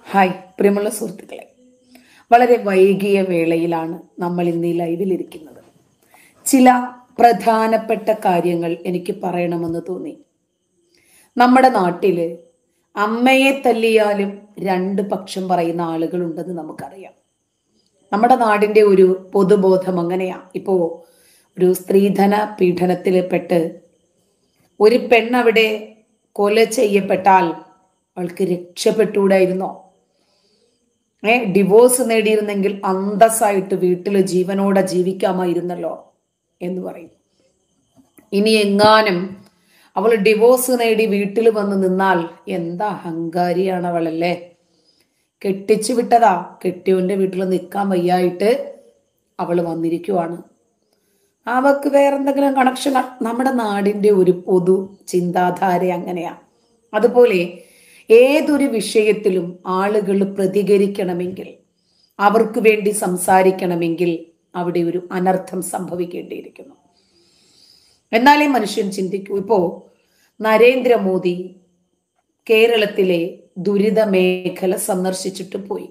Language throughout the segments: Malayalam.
ഹായ് പ്രിയമുള്ള സുഹൃത്തുക്കളെ, വളരെ വൈകിയ വേളയിലാണ് നമ്മൾ ഇന്ന് ഈ ലൈവിലിരിക്കുന്നത്. ചില പ്രധാനപ്പെട്ട കാര്യങ്ങൾ എനിക്ക് പറയണമെന്ന് തോന്നി. നമ്മുടെ നാട്ടില് അമ്മയെ തല്ലിയാലും രണ്ട് പക്ഷം പറയുന്ന ആളുകളുണ്ടെന്ന് നമുക്കറിയാം. നമ്മുടെ നാടിൻ്റെ ഒരു പൊതുബോധം അങ്ങനെയാ. ഇപ്പോ ഒരു സ്ത്രീധന പീഡനത്തിൽ പെട്ട് ഒരു പെണ്ണവിടെ കൊല ചെയ്യപ്പെട്ടാൽ അവൾക്ക് രക്ഷപ്പെട്ടുകൂടായിരുന്നോ? ഡിവോഴ്സ് നേടിയിരുന്നെങ്കിൽ അന്തസ്സായിട്ട് വീട്ടിൽ ജീവനോടെ ജീവിക്കാമായിരുന്നല്ലോ എന്ന് പറയും. ഇനി എങ്ങാനും അവൾ ഡിവോഴ്സ് നേടി വീട്ടിൽ വന്ന് നിന്നാൽ എന്താ അഹങ്കാരിയാണ് അവളല്ലേ. കെട്ടിച്ചു വിട്ടതാ, കെട്ടിയവന്റെ വീട്ടിൽ നിൽക്കാൻ വയ്യായിട്ട് അവൾ വന്നിരിക്കുവാണ്. അവക്ക് വേറെന്തെങ്കിലും കണക്ഷൻ. നമ്മുടെ നാടിൻ്റെ ഒരു പൊതു ചിന്താധാര അങ്ങനെയാ. അതുപോലെ ഏതൊരു വിഷയത്തിലും ആളുകൾ പ്രതികരിക്കണമെങ്കിൽ, അവർക്ക് വേണ്ടി സംസാരിക്കണമെങ്കിൽ അവിടെ ഒരു അനർത്ഥം സംഭവിക്കേണ്ടിയിരിക്കുന്നു. എന്നാലേ മനുഷ്യൻ ചിന്തിക്കൂ. ഇപ്പോ നരേന്ദ്രമോദി കേരളത്തിലെ ദുരിത മേഖല സന്ദർശിച്ചിട്ട് പോയി.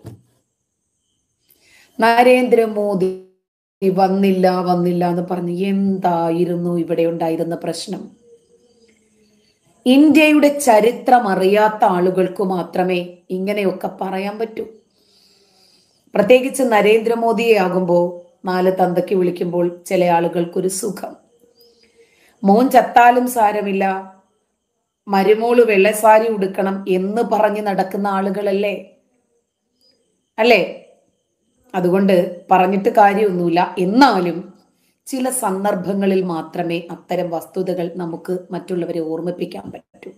നരേന്ദ്രമോദി വന്നില്ല എന്ന് പറഞ്ഞ് എന്തായിരുന്നു ഇവിടെ ഉണ്ടായിരുന്ന പ്രശ്നം? ഇന്ത്യയുടെ ചരിത്രം അറിയാത്ത ആളുകൾക്ക് മാത്രമേ ഇങ്ങനെയൊക്കെ പറയാൻ പറ്റൂ. പ്രത്യേകിച്ച് നരേന്ദ്രമോദിയെ ആകുമ്പോൾ, നാല് തന്തയ്ക്ക് വിളിക്കുമ്പോൾ ചില ആളുകൾക്കൊരു സുഖം. മോൻ ചത്താലും സാരമില്ല, മരുമോള് വെള്ളസാരി ഉടുക്കണം എന്ന് പറഞ്ഞ് നടക്കുന്ന ആളുകളല്ലേ അല്ലേ? അതുകൊണ്ട് പറഞ്ഞിട്ട് കാര്യമൊന്നുമില്ല. എന്നാലും ചില സന്ദർഭങ്ങളിൽ മാത്രമേ അത്തരം വസ്തുതകൾ നമുക്ക് മറ്റുള്ളവരെ ഓർമ്മിപ്പിക്കാൻ പറ്റൂ.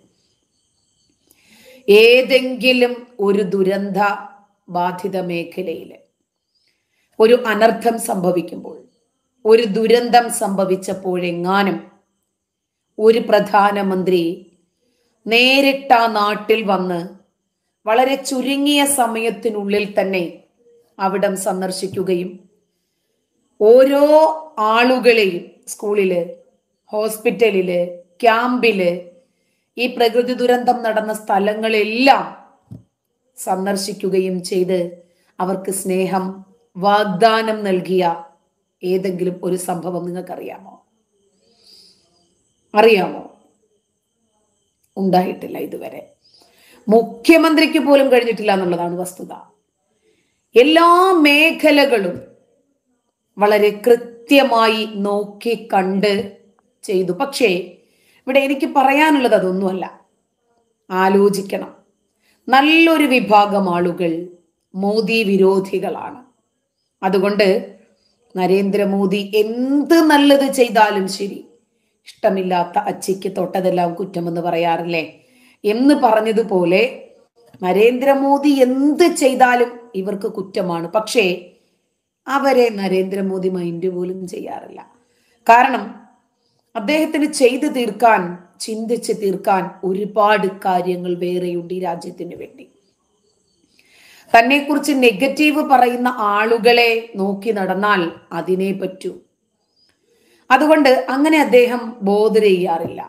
ഏതെങ്കിലും ഒരു ദുരന്ത ബാധിത മേഖലയിൽ ഒരു അനർത്ഥം സംഭവിക്കുമ്പോൾ, ഒരു ദുരന്തം സംഭവിച്ചപ്പോഴെങ്ങാനും ഒരു പ്രധാനമന്ത്രി നേരിട്ട് ആ നാട്ടിൽ വന്ന് വളരെ ചുരുങ്ങിയ സമയത്തിനുള്ളിൽ തന്നെ അവിടം സന്ദർശിക്കുകയും ഓരോ ആളുകളെയും സ്കൂളില്, ഹോസ്പിറ്റലില്, ക്യാമ്പില്, ഈ പ്രകൃതി ദുരന്തം നടന്ന സ്ഥലങ്ങളെല്ലാം സന്ദർശിക്കുകയും ചെയ്ത് അവർക്ക് സ്നേഹം വാഗ്ദാനം നൽകിയ ഏതെങ്കിലും ഒരു സംഭവം നിങ്ങൾക്കറിയാമോ? അറിയാമോ? ഉണ്ടായിട്ടില്ല ഇതുവരെ. മുഖ്യമന്ത്രിക്ക് പോലും കഴിഞ്ഞിട്ടില്ല എന്നുള്ളതാണ് വസ്തുത. എല്ലാ മേഖലകളും വളരെ കൃത്യമായി നോക്കി കണ്ട് ചെയ്തു. പക്ഷേ ഇവിടെ എനിക്ക് പറയാനുള്ളത് അതൊന്നുമല്ല. ആലോചിക്കണം. നല്ലൊരു വിഭാഗം ആളുകൾ മോദി വിരോധികളാണ്. അതുകൊണ്ട് നരേന്ദ്രമോദി എന്ത് നല്ലത് ചെയ്താലും ശരി, ഇഷ്ടമില്ലാത്ത അച്ചിക്ക് തൊട്ടതെല്ലാം കുറ്റമെന്ന് പറയാറില്ലേ എന്ന് പറഞ്ഞതുപോലെ നരേന്ദ്രമോദി എന്ത് ചെയ്താലും ഇവർക്ക് കുറ്റമാണ്. പക്ഷേ അവരെ നരേന്ദ്രമോദി മൈൻഡ് പോലും ചെയ്യാറില്ല. കാരണം അദ്ദേഹത്തിന് ചെയ്തു തീർക്കാൻ, ചിന്തിച്ച് തീർക്കാൻ ഒരുപാട് കാര്യങ്ങൾ വേറെയുണ്ട് ഈ രാജ്യത്തിന് വേണ്ടി. തന്നെക്കുറിച്ച് നെഗറ്റീവ് പറയുന്ന ആളുകളെ നോക്കി നടന്നാൽ അതിനെ പറ്റൂ. അതുകൊണ്ട് അങ്ങനെ അദ്ദേഹം ബോധർ ചെയ്യാറില്ല.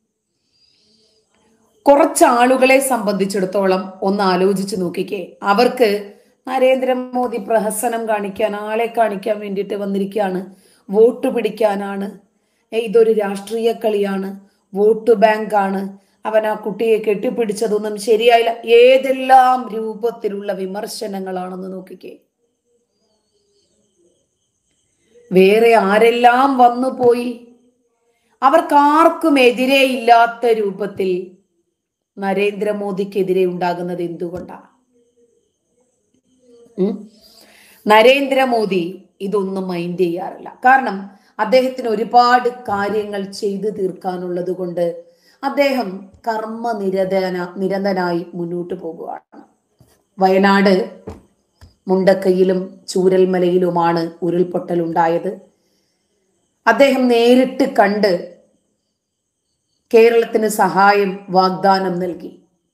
കുറച്ച് ആളുകളെ സംബന്ധിച്ചിടത്തോളം ഒന്ന് ആലോചിച്ച് നോക്കിക്കേ. അവർക്ക് നരേന്ദ്രമോദി പ്രഹസനം കാണിക്കാൻ, ആളെ കാണിക്കാൻ വേണ്ടിയിട്ട് വന്നിരിക്കുകയാണ്, വോട്ട് പിടിക്കാനാണ്, ഇതൊരു രാഷ്ട്രീയ കളിയാണ്, വോട്ട് ബാങ്കാണ്, അവൻ ആ കുട്ടിയെ കെട്ടിപ്പിടിച്ചതൊന്നും ശരിയായില്ല, ഏതെല്ലാം രൂപത്തിലുള്ള വിമർശനങ്ങളാണെന്ന് നോക്കിക്കേ. വേറെ ആരെല്ലാം വന്നു പോയി? അവർക്കാർക്കും എതിരെ ഇല്ലാത്ത രൂപത്തിൽ നരേന്ദ്രമോദിക്കെതിരെ ഉണ്ടാകുന്നത് എന്തുകൊണ്ടാണ്? നരേന്ദ്രമോദി ഇതൊന്നും മൈൻഡ് ചെയ്യാറില്ല. കാരണം അദ്ദേഹത്തിന് ഒരുപാട് കാര്യങ്ങൾ ചെയ്തു തീർക്കാനുള്ളത് കൊണ്ട് അദ്ദേഹം നിരന്തനായി മുന്നോട്ട് പോകുകയാണ്. വയനാട് മുണ്ടക്കയിലും ചൂരൽമലയിലുമാണ് ഉരുൾപൊട്ടൽ ഉണ്ടായത്. അദ്ദേഹം നേരിട്ട് കണ്ട് കേരളത്തിന് സഹായം വാഗ്ദാനം നൽകി.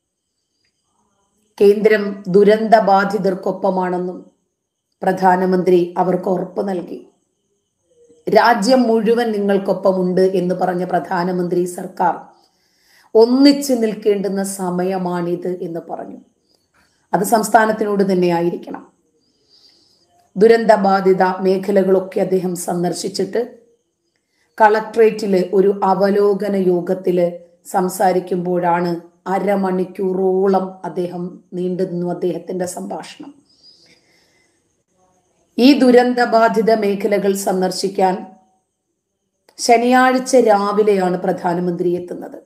കേന്ദ്രം ദുരന്ത ബാധിതർക്കൊപ്പമാണെന്നും പ്രധാനമന്ത്രി അവർക്ക് ഉറപ്പ് നൽകി. രാജ്യം മുഴുവൻ നിങ്ങൾക്കൊപ്പമുണ്ട് എന്ന് പറഞ്ഞ പ്രധാനമന്ത്രി സർക്കാർ ഒന്നിച്ചു നിൽക്കേണ്ടുന്ന സമയമാണിത് എന്ന് പറഞ്ഞു. അത് സംസ്ഥാനത്തിനോട് തന്നെ ആയിരിക്കണം. ദുരന്തബാധിത മേഖലകളൊക്കെ അദ്ദേഹം സന്ദർശിച്ചിട്ട് കളക്ട്രേറ്റില് ഒരു അവലോകന യോഗത്തില് സംസാരിക്കുമ്പോഴാണ് അരമണിക്കൂറോളം നീണ്ടുനിന്നു അദ്ദേഹത്തിന്റെ സംഭാഷണം. ഈ ദുരന്തബാധിത മേഖലകൾ സന്ദർശിക്കാൻ ശനിയാഴ്ച രാവിലെയാണ് പ്രധാനമന്ത്രി എത്തുന്നത്.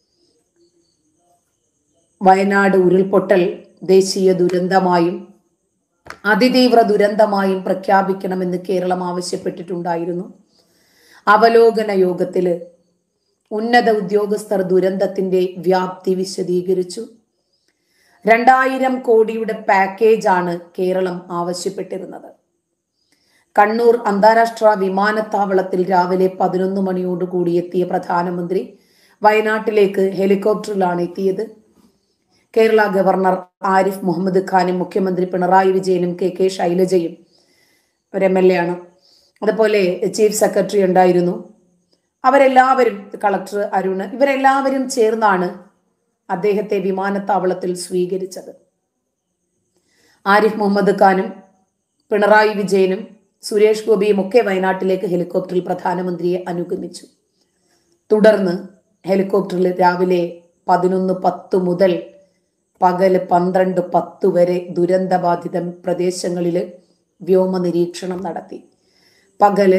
വയനാട് ഉരുൾപൊട്ടൽ ദേശീയ ദുരന്തമായും അതിതീവ്ര ദുരന്തമായും പ്രഖ്യാപിക്കണമെന്ന് കേരളം ആവശ്യപ്പെട്ടിട്ടുണ്ടായിരുന്നു. അവലോകന യോഗത്തില് ഉന്നത ഉദ്യോഗസ്ഥർ ദുരന്തത്തിന്റെ വ്യാപ്തി വിശദീകരിച്ചു. 2000 കോടിയുടെ പാക്കേജാണ് കേരളം ആവശ്യപ്പെട്ടിരുന്നത്. കണ്ണൂർ അന്താരാഷ്ട്ര വിമാനത്താവളത്തിൽ രാവിലെ 11 മണിയോടുകൂടി എത്തിയ പ്രധാനമന്ത്രി വയനാട്ടിലേക്ക് ഹെലികോപ്റ്ററിലാണ് എത്തിയത്. കേരള ഗവർണർ ആരിഫ് മുഹമ്മദ് ഖാനും മുഖ്യമന്ത്രി പിണറായി വിജയനും കെ ശൈലജയും ഒരു MLA ആണ്, അതുപോലെ ചീഫ് സെക്രട്ടറി ഉണ്ടായിരുന്നു. അവരെല്ലാവരും, കളക്ടർ അരുണ്, ഇവരെല്ലാവരും ചേർന്നാണ് അദ്ദേഹത്തെ വിമാനത്താവളത്തിൽ സ്വീകരിച്ചത്. ആരിഫ് മുഹമ്മദ് ഖാനും പിണറായി വിജയനും സുരേഷ് ഗോപിയും ഒക്കെ വയനാട്ടിലേക്ക് ഹെലികോപ്റ്ററിൽ പ്രധാനമന്ത്രിയെ അനുഗമിച്ചു. തുടർന്ന് ഹെലികോപ്റ്ററിൽ രാവിലെ 11:10 മുതൽ പകല് 12:10 വരെ ദുരന്തബാധിത പ്രദേശങ്ങളിൽ വ്യോമ നിരീക്ഷണം നടത്തി. പകല്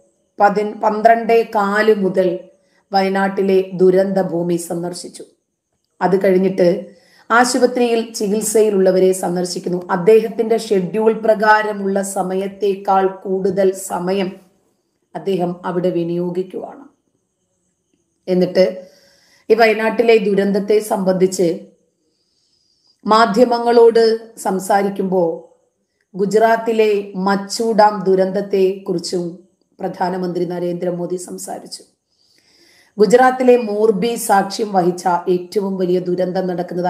12:15 മുതൽ വയനാട്ടിലെ ദുരന്ത ഭൂമി സന്ദർശിച്ചു. അത് കഴിഞ്ഞിട്ട് ആശുപത്രിയിൽ ചികിത്സയിലുള്ളവരെ സന്ദർശിക്കുന്നു. അദ്ദേഹത്തിന്റെ ഷെഡ്യൂൾ പ്രകാരമുള്ള സമയത്തേക്കാൾ കൂടുതൽ സമയം അദ്ദേഹം അവിടെ വിനിയോഗിക്കുകയാണ്. എന്നിട്ട് ഈ വയനാട്ടിലെ ദുരന്തത്തെ സംബന്ധിച്ച് മാധ്യമങ്ങളോട് സംസാരിക്കുമ്പോൾ ഗുജറാത്തിലെ മച്ചു ഡാം ദുരന്തത്തെ കുറിച്ചും പ്രധാനമന്ത്രി നരേന്ദ്രമോദി സംസാരിച്ചു. ഗുജറാത്തിലെ മോർബി സാക്ഷ്യം വഹിച്ച ഏറ്റവും വലിയ ദുരന്തം നടക്കുന്നത്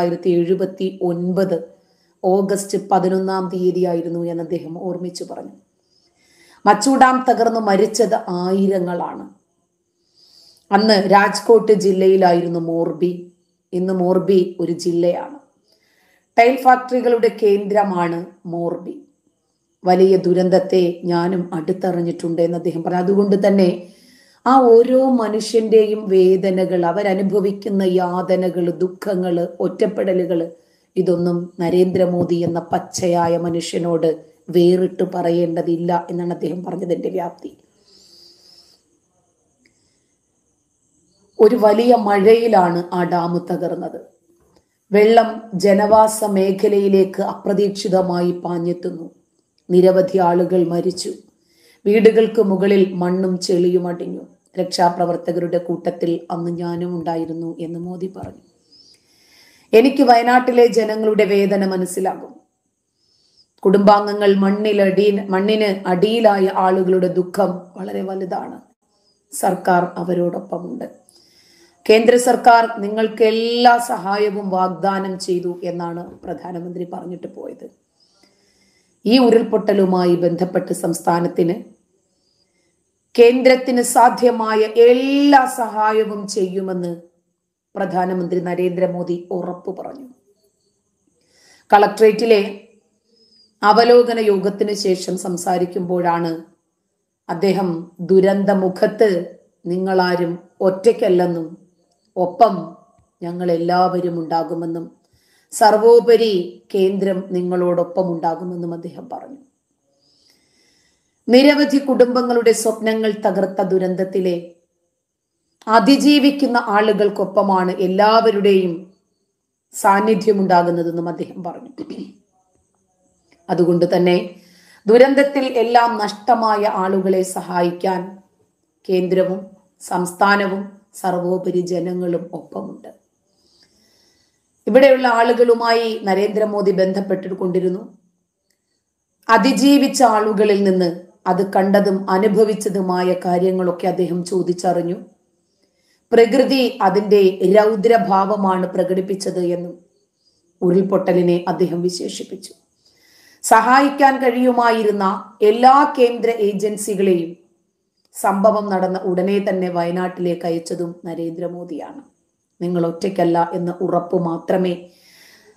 1979 ഓഗസ്റ്റ് 11 ആയിരുന്നു എന്ന് അദ്ദേഹം ഓർമ്മിച്ചു പറഞ്ഞു. മച്ചു ഡാം തകർന്നു മരിച്ചത് ആയിരങ്ങളാണ്. അന്ന് രാജ്കോട്ട് ജില്ലയിലായിരുന്നു മോർബി. ഇന്ന് മോർബി ഒരു ജില്ലയാണ്. ടൈൽ ഫാക്ടറികളുടെ കേന്ദ്രമാണ് മോർബി. വലിയ ദുരന്തത്തെ ഞാനും അടുത്തറിഞ്ഞിട്ടുണ്ട് എന്ന് അദ്ദേഹം പറഞ്ഞു. അതുകൊണ്ട് തന്നെ ആ ഓരോ മനുഷ്യന്റെയും വേദനകൾ, അവരനുഭവിക്കുന്ന യാതനകൾ, ദുഃഖങ്ങൾ, ഒറ്റപ്പെടലുകൾ, ഇതൊന്നും നരേന്ദ്രമോദി എന്ന പച്ചയായ മനുഷ്യനോട് വേറിട്ട് പറയേണ്ടതില്ല എന്നാണ് അദ്ദേഹം പറഞ്ഞതിന്റെ വ്യാപ്തി. ഒരു വലിയ മഴയിലാണ് ആ ഡാം തകർന്നത്. വെള്ളം ജനവാസ മേഖലയിലേക്ക് അപ്രതീക്ഷിതമായി പാഞ്ഞെത്തുന്നു. നിരവധി ആളുകൾ മരിച്ചു. വീടുകൾക്ക് മുകളിൽ മണ്ണും ചെളിയും അടിഞ്ഞു. രക്ഷാപ്രവർത്തകരുടെ കൂട്ടത്തിൽ അന്ന് ഞാനും ഉണ്ടായിരുന്നു എന്ന് മോദി പറഞ്ഞു. എനിക്ക് വയനാട്ടിലെ ജനങ്ങളുടെ വേദന മനസ്സിലാകും. കുടുംബാംഗങ്ങൾ മണ്ണിന് അടിയിലായ ആളുകളുടെ ദുഃഖം വളരെ വലുതാണ്. സർക്കാർ അവരോടൊപ്പമുണ്ട്. കേന്ദ്ര സർക്കാർ നിങ്ങൾക്ക് എല്ലാ സഹായവും വാഗ്ദാനം ചെയ്തു എന്നാണ് പ്രധാനമന്ത്രി പറഞ്ഞിട്ട് പോയത്. ഈ ഉരുൾപൊട്ടലുമായി ബന്ധപ്പെട്ട് സംസ്ഥാനത്തിന് കേന്ദ്രത്തിന് സാധ്യമായ എല്ലാ സഹായവും ചെയ്യുമെന്ന് പ്രധാനമന്ത്രി നരേന്ദ്രമോദി ഉറപ്പു പറഞ്ഞു. കളക്ട്രേറ്റിലെ അവലോകന യോഗത്തിന് ശേഷം സംസാരിക്കുമ്പോഴാണ് അദ്ദേഹം ദുരന്തമുഖത്ത് നിങ്ങളാരും ഒറ്റയ്ക്കല്ലെന്നും ഒപ്പം ഞങ്ങൾ എല്ലാവരും ഉണ്ടാകുമെന്നും സർവോപരി കേന്ദ്രം നിങ്ങളോടൊപ്പം ഉണ്ടാകുമെന്നും അദ്ദേഹം പറഞ്ഞു. നിരവധി കുടുംബങ്ങളുടെ സ്വപ്നങ്ങൾ തകർത്ത ദുരന്തത്തിലെ അതിജീവിക്കുന്ന ആളുകൾക്കൊപ്പമാണ് എല്ലാവരുടെയും സാന്നിധ്യമുണ്ടാകുന്നതെന്നും അദ്ദേഹം പറഞ്ഞു. അതുകൊണ്ട് തന്നെ ദുരന്തത്തിൽ എല്ലാം നഷ്ടമായ ആളുകളെ സഹായിക്കാൻ കേന്ദ്രവും സംസ്ഥാനവും സർവോപരി ജനങ്ങളും ഒപ്പമുണ്ട്. ഇവിടെയുള്ള ആളുകളുമായി നരേന്ദ്രമോദി ബന്ധപ്പെട്ടുകൊണ്ടിരുന്നു. അതിജീവിച്ച ആളുകളിൽ നിന്ന് അത് കണ്ടതും അനുഭവിച്ചതുമായ കാര്യങ്ങളൊക്കെ അദ്ദേഹം ചോദിച്ചറിഞ്ഞു. പ്രകൃതി അതിൻ്റെ രൗദ്രഭാവമാണ് പ്രകടിപ്പിച്ചത് എന്നും ഉരുൾപൊട്ടലിനെ അദ്ദേഹം വിശേഷിപ്പിച്ചു. സഹായിക്കാൻ കഴിയുമായിരുന്ന എല്ലാ കേന്ദ്ര ഏജൻസികളെയും സംഭവം നടന്ന ഉടനെ തന്നെ വയനാട്ടിലേക്ക് അയച്ചതും നരേന്ദ്രമോദിയാണ്. നിങ്ങൾ ഒറ്റയ്ക്കല്ല എന്ന ഉറപ്പ് മാത്രമേ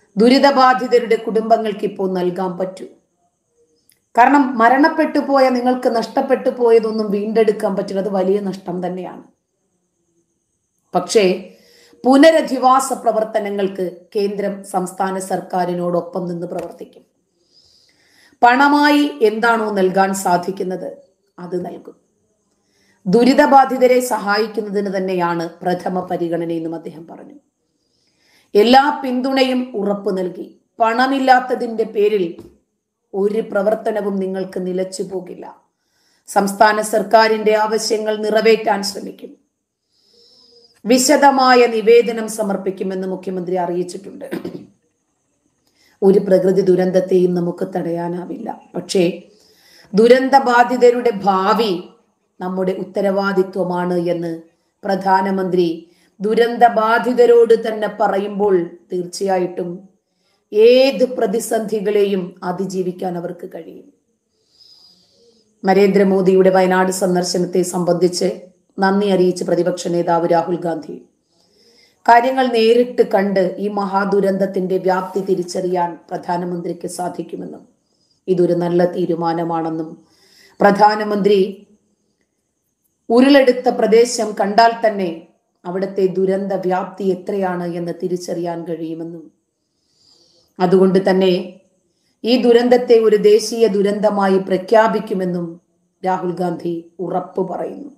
ദുരിതബാധിതരുടെ കുടുംബങ്ങൾക്ക് ഇപ്പോൾ നൽകാൻ പറ്റൂ. കാരണം മരണപ്പെട്ടു പോയ, നിങ്ങൾക്ക് നഷ്ടപ്പെട്ടു പോയതൊന്നും വീണ്ടെടുക്കാൻ പറ്റില്ല, അത് വലിയ നഷ്ടം തന്നെയാണ്. പക്ഷേ പുനരധിവാസ പ്രവർത്തനങ്ങൾക്ക് കേന്ദ്രം സംസ്ഥാന സർക്കാരിനോടൊപ്പം നിന്ന് പ്രവർത്തിക്കും. പണമായി എന്താണോ നൽകാൻ സാധിക്കുന്നത് അത് നൽകും. ദുരിതബാധിതരെ സഹായിക്കുന്നതിന് തന്നെയാണ് പ്രഥമ പരിഗണനയെന്നും അദ്ദേഹം പറഞ്ഞു. എല്ലാ പിന്തുണയും ഉറപ്പു നൽകി. പണമില്ലാത്തതിൻ്റെ പേരിൽ ഒരു പ്രവർത്തനവും നിങ്ങൾക്ക് നിലച്ചു പോകില്ല. സംസ്ഥാന സർക്കാരിന്റെ ആവശ്യങ്ങൾ നിറവേറ്റാൻ ശ്രമിക്കും. വിശദമായ നിവേദനം സമർപ്പിക്കുമെന്ന് മുഖ്യമന്ത്രി അറിയിച്ചിട്ടുണ്ട്. ഒരു പ്രകൃതി ദുരന്തത്തെയും നമുക്ക് തടയാനാവില്ല. പക്ഷേ ദുരന്ത ബാധിതരുടെ ഭാവി നമ്മുടെ ഉത്തരവാദിത്വമാണ് എന്ന് പ്രധാനമന്ത്രി ദുരന്ത ബാധിതരോട് തന്നെ പറയുമ്പോൾ തീർച്ചയായിട്ടും ഏത് പ്രതിസന്ധികളെയും അതിജീവിക്കാൻ അവർക്ക് കഴിയും. നരേന്ദ്രമോദിയുടെ വയനാട് സന്ദർശനത്തെ സംബന്ധിച്ച് നന്ദി അറിയിച്ച് പ്രതിപക്ഷ നേതാവ് രാഹുൽ ഗാന്ധി കാര്യങ്ങൾ നേരിട്ട് കണ്ട് ഈ മഹാദുരന്തത്തിന്റെ വ്യാപ്തി തിരിച്ചറിയാൻ പ്രധാനമന്ത്രിക്ക് സാധിക്കുമെന്നും ഇതൊരു നല്ല തീരുമാനമാണെന്നും പ്രധാനമന്ത്രി ഉരുളെടുത്ത പ്രദേശം കണ്ടാൽ തന്നെ അവിടുത്തെ ദുരന്ത വ്യാപ്തി എത്രയാണ് എന്ന് തിരിച്ചറിയാൻ കഴിയുമെന്നും അതുകൊണ്ട് തന്നെ ഈ ദുരന്തത്തെ ഒരു ദേശീയ ദുരന്തമായി പ്രഖ്യാപിക്കുമെന്നും രാഹുൽ ഗാന്ധി ഉറപ്പു പറയുന്നു.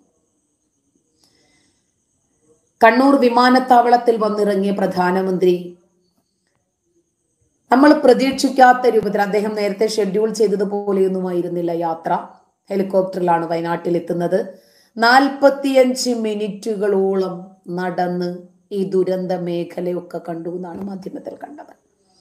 കണ്ണൂർ വിമാനത്താവളത്തിൽ വന്നിറങ്ങിയ പ്രധാനമന്ത്രി നമ്മൾ പ്രതീക്ഷിക്കാത്ത രൂപത്തിൽ, അദ്ദേഹം നേരത്തെ ഷെഡ്യൂൾ ചെയ്തതുപോലെയൊന്നുമായിരുന്നില്ല യാത്ര. ഹെലികോപ്റ്ററിലാണ് വയനാട്ടിൽ എത്തുന്നത്. 45 മിനിറ്റുകളോളം നടന്ന് ഈ ദുരന്ത മേഖലയൊക്കെ കണ്ടു എന്നാണ് മാധ്യമത്തിൽ കണ്ടത്.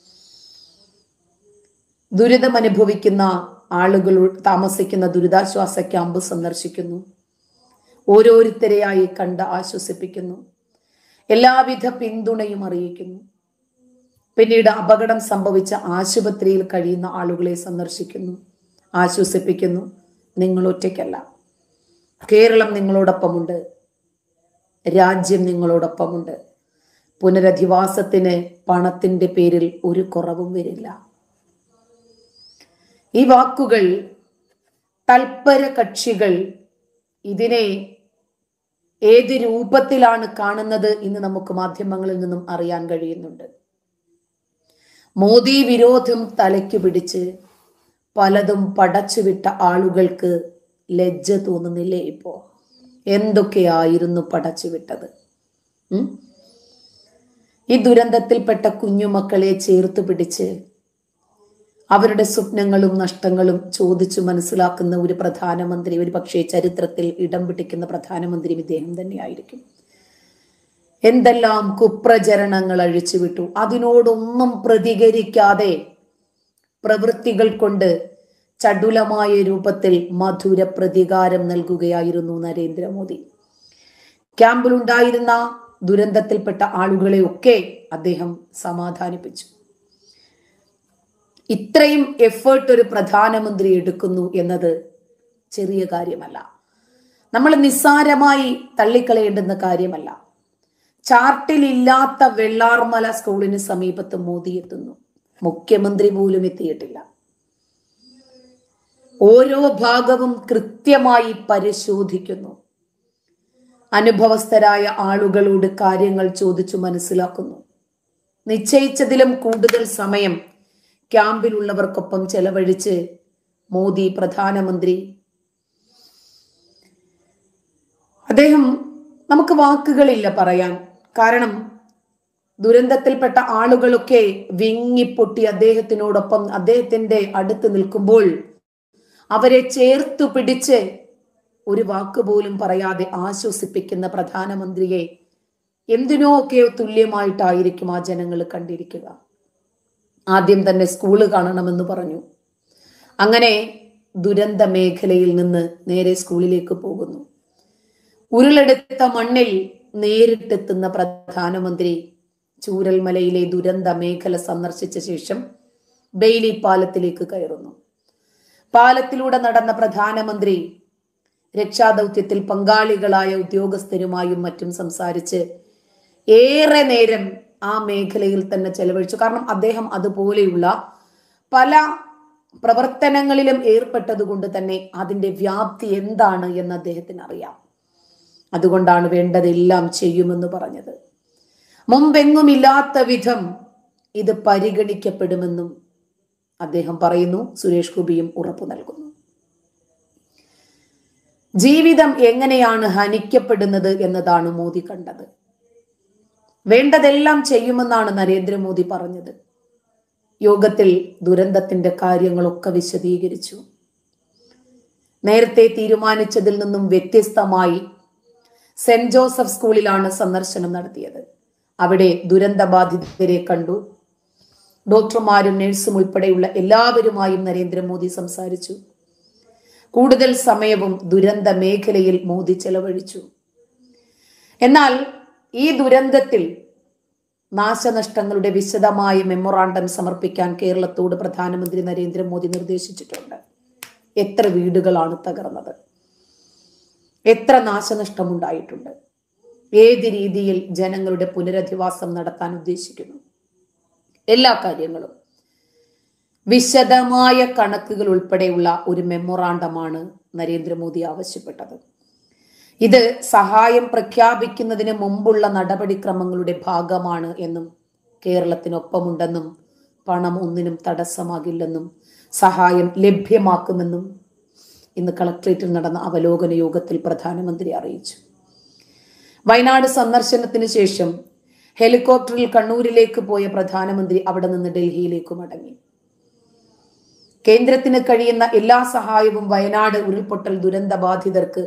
ദുരിതം അനുഭവിക്കുന്ന ആളുകൾ താമസിക്കുന്ന ദുരിതാശ്വാസ ക്യാമ്പ് സന്ദർശിക്കുന്നു. ഓരോരുത്തരെയായി കണ്ട് ആശ്വസിപ്പിക്കുന്നു. എല്ലാവിധ പിന്തുണയും അറിയിക്കുന്നു. പിന്നീട് അപകടം സംഭവിച്ച ആശുപത്രിയിൽ കഴിയുന്ന ആളുകളെ സന്ദർശിക്കുന്നു, ആശ്വസിപ്പിക്കുന്നു. നിങ്ങൾ ഒറ്റയ്ക്കല്ല, കേരളം നിങ്ങളോടൊപ്പമുണ്ട്, രാജ്യം നിങ്ങളോടൊപ്പമുണ്ട്. പുനരധിവാസത്തിന് പണത്തിന്റെ പേരിൽ ഒരു കുറവും വരില്ല. ഈ വാക്കുകൾ തൽപര കക്ഷികൾ ഇതിനെ ഏത് രൂപത്തിലാണ് കാണുന്നത് എന്ന് നമുക്ക് മാധ്യമങ്ങളിൽ നിന്നും അറിയാൻ കഴിയുന്നുണ്ട്. മോദി വിരോധം തലയ്ക്ക് പിടിച്ച് പലതും പടച്ചുവിട്ട ആളുകൾക്ക് ലജ്ജ തോന്നുന്നില്ലേ? ഇപ്പോ എന്തൊക്കെയായിരുന്നു പടച്ചുവിട്ടത്? ഈ ദുരന്തത്തിൽപ്പെട്ട കുഞ്ഞുമക്കളെ ചേർത്ത് പിടിച്ച് അവരുടെ സ്വപ്നങ്ങളും നഷ്ടങ്ങളും ചോദിച്ചു മനസ്സിലാക്കുന്ന ഒരു പ്രധാനമന്ത്രി, ഒരു പക്ഷേ ചരിത്രത്തിൽ ഇടം പിടിക്കുന്ന പ്രധാനമന്ത്രി ഇദ്ദേഹം തന്നെയായിരിക്കും. എന്തെല്ലാം കുപ്രചരണങ്ങൾ അഴിച്ചുവിട്ടു. അതിനോടൊന്നും പ്രതികരിക്കാതെ പ്രവൃത്തികൾ കൊണ്ട് ചടുലമായ രൂപത്തിൽ മധുര പ്രതികാരം നൽകുകയായിരുന്നു നരേന്ദ്രമോദി. ക്യാമ്പിലുണ്ടായിരുന്ന ദുരന്തത്തിൽപ്പെട്ട ആളുകളെയൊക്കെ അദ്ദേഹം സമാധാനിപ്പിച്ചു. ഇത്രയും എഫേർട്ട് ഒരു പ്രധാനമന്ത്രി എടുക്കുന്നു എന്നത് ചെറിയ കാര്യമല്ല. നമ്മൾ നിസ്സാരമായി തള്ളിക്കളയേണ്ടുന്ന കാര്യമല്ല. ചാർട്ടിൽ ഇല്ലാത്ത വെള്ളാർമല സ്കൂളിന് സമീപത്ത് മോദി എത്തുന്നു. മുഖ്യമന്ത്രി പോലും എത്തിയിട്ടില്ല. ഓരോ ഭാഗവും കൃത്യമായി പരിശോധിക്കുന്നു. അനുഭവസ്ഥരായ ആളുകളോട് കാര്യങ്ങൾ ചോദിച്ചു മനസ്സിലാക്കുന്നു. നിശ്ചയിച്ചതിലും കൂടുതൽ സമയം ക്യാമ്പിലുള്ളവർക്കൊപ്പം ചെലവഴിച്ച് മോദി പ്രധാനമന്ത്രി അദ്ദേഹം, നമുക്ക് വാക്കുകളില്ല പറയാൻ. കാരണം ദുരന്തത്തിൽപ്പെട്ട ആളുകളൊക്കെ വിങ്ങിപ്പൊട്ടി അദ്ദേഹത്തിനോടൊപ്പം, അദ്ദേഹത്തിന്റെ അടുത്ത് നിൽക്കുമ്പോൾ അവരെ ചേർത്തു പിടിച്ച് ഒരു വാക്കുപോലും പറയാതെ ആശ്വസിപ്പിക്കുന്ന പ്രധാനമന്ത്രിയെ എന്തിനോ ഒക്കെ തുല്യമായിട്ടായിരിക്കും ആ ജനങ്ങൾ കണ്ടിരിക്കുക. ആദ്യം തന്നെ സ്കൂള് കാണണമെന്ന് പറഞ്ഞു. അങ്ങനെ ദുരന്ത മേഖലയിൽ നിന്ന് നേരെ സ്കൂളിലേക്ക് പോകുന്നു. ഉരുളെടുത്ത മണ്ണിൽ നേരിട്ടെത്തുന്ന പ്രധാനമന്ത്രി ചൂരൽമലയിലെ ദുരന്ത മേഖല സന്ദർശിച്ച ശേഷം ബെയിലി പാലത്തിലേക്ക് കയറുന്നു. പാലത്തിലൂടെ നടന്ന പ്രധാനമന്ത്രി രക്ഷാദൗത്യത്തിൽ പങ്കാളികളായ ഉദ്യോഗസ്ഥരുമായും മറ്റും സംസാരിച്ച് ഏറെ നേരം ആ മേഖലയിൽ തന്നെ ചെലവഴിച്ചു. കാരണം അദ്ദേഹം അതുപോലെയുള്ള പല പ്രവർത്തനങ്ങളിലും ഏർപ്പെട്ടത് കൊണ്ട് തന്നെ അതിന്റെ വ്യാപ്തി എന്താണ് എന്ന് അദ്ദേഹത്തിന് അറിയാം. അതുകൊണ്ടാണ് വേണ്ടതെല്ലാം ചെയ്യുമെന്ന് പറഞ്ഞത്. മുമ്പെങ്ങുമില്ലാത്ത വിധം ഇത് പരിഗണിക്കപ്പെടുമെന്നും അദ്ദേഹം പറയുന്നു. സുരേഷ് ഗോപിയും ഉറപ്പു നൽകുന്നു. ജീവിതം എങ്ങനെയാണ് ഹനിക്കപ്പെടുന്നത് എന്നതാണ് മോദി കണ്ടത്. വേണ്ടതെല്ലാം ചെയ്യുമെന്നാണ് നരേന്ദ്രമോദി പറഞ്ഞത്. യോഗത്തിൽ ദുരന്തത്തിന്റെ കാര്യങ്ങളൊക്കെ വിശദീകരിച്ചു. നേരത്തെ തീരുമാനിച്ചതിൽ നിന്നും വ്യത്യസ്തമായി സെന്റ് ജോസഫ് സ്കൂളിലാണ് സന്ദർശനം നടത്തിയത്. അവിടെ ദുരന്തബാധിതരെ കണ്ടു. ഡോക്ടർമാരും നഴ്സും ഉൾപ്പെടെയുള്ള എല്ലാവരുമായും നരേന്ദ്രമോദി സംസാരിച്ചു. കൂടുതൽ സമയവും ദുരന്ത മേഖലയിൽ മോദി ചെലവഴിച്ചു. എന്നാൽ ഈ ദുരന്തത്തിൽ നാശനഷ്ടങ്ങളുടെ വിശദമായ മെമ്മോറാണ്ടം സമർപ്പിക്കാൻ കേരളത്തോട് പ്രധാനമന്ത്രി നരേന്ദ്രമോദി നിർദ്ദേശിച്ചിട്ടുണ്ട്. എത്ര വീടുകളാണ് തകർന്നത്, എത്ര നാശനഷ്ടമുണ്ടായിട്ടുണ്ട്, ഏത് രീതിയിൽ ജനങ്ങളുടെ പുനരധിവാസം നടത്താൻ ഉദ്ദേശിക്കുന്നു, എല്ലാ കാര്യങ്ങളും വിശദമായ കണക്കുകൾ ഉൾപ്പെടെയുള്ള ഒരു മെമ്മോറാണ്ടമാണ് നരേന്ദ്രമോദി ആവശ്യപ്പെട്ടത്. ഇത് സഹായം പ്രഖ്യാപിക്കുന്നതിന് മുമ്പുള്ള നടപടിക്രമങ്ങളുടെ ഭാഗമാണ് എന്നും കേരളത്തിനൊപ്പമുണ്ടെന്നും പണം ഒന്നിനും തടസ്സമാകില്ലെന്നും സഹായം ലഭ്യമാക്കുമെന്നും ഇന്ന് കളക്ട്രേറ്റിൽ നടന്ന അവലോകന യോഗത്തിൽ പ്രധാനമന്ത്രി അറിയിച്ചു. വയനാട് സന്ദർശനത്തിന് ശേഷം ഹെലികോപ്റ്ററിൽ കണ്ണൂരിലേക്ക് പോയ പ്രധാനമന്ത്രി അവിടെ നിന്ന് ഡൽഹിയിലേക്ക് മടങ്ങി. കേന്ദ്രത്തിന് കഴിയുന്ന എല്ലാ സഹായവും വയനാട് ഉരുൾപൊട്ടൽ ദുരന്ത ബാധിതർക്ക്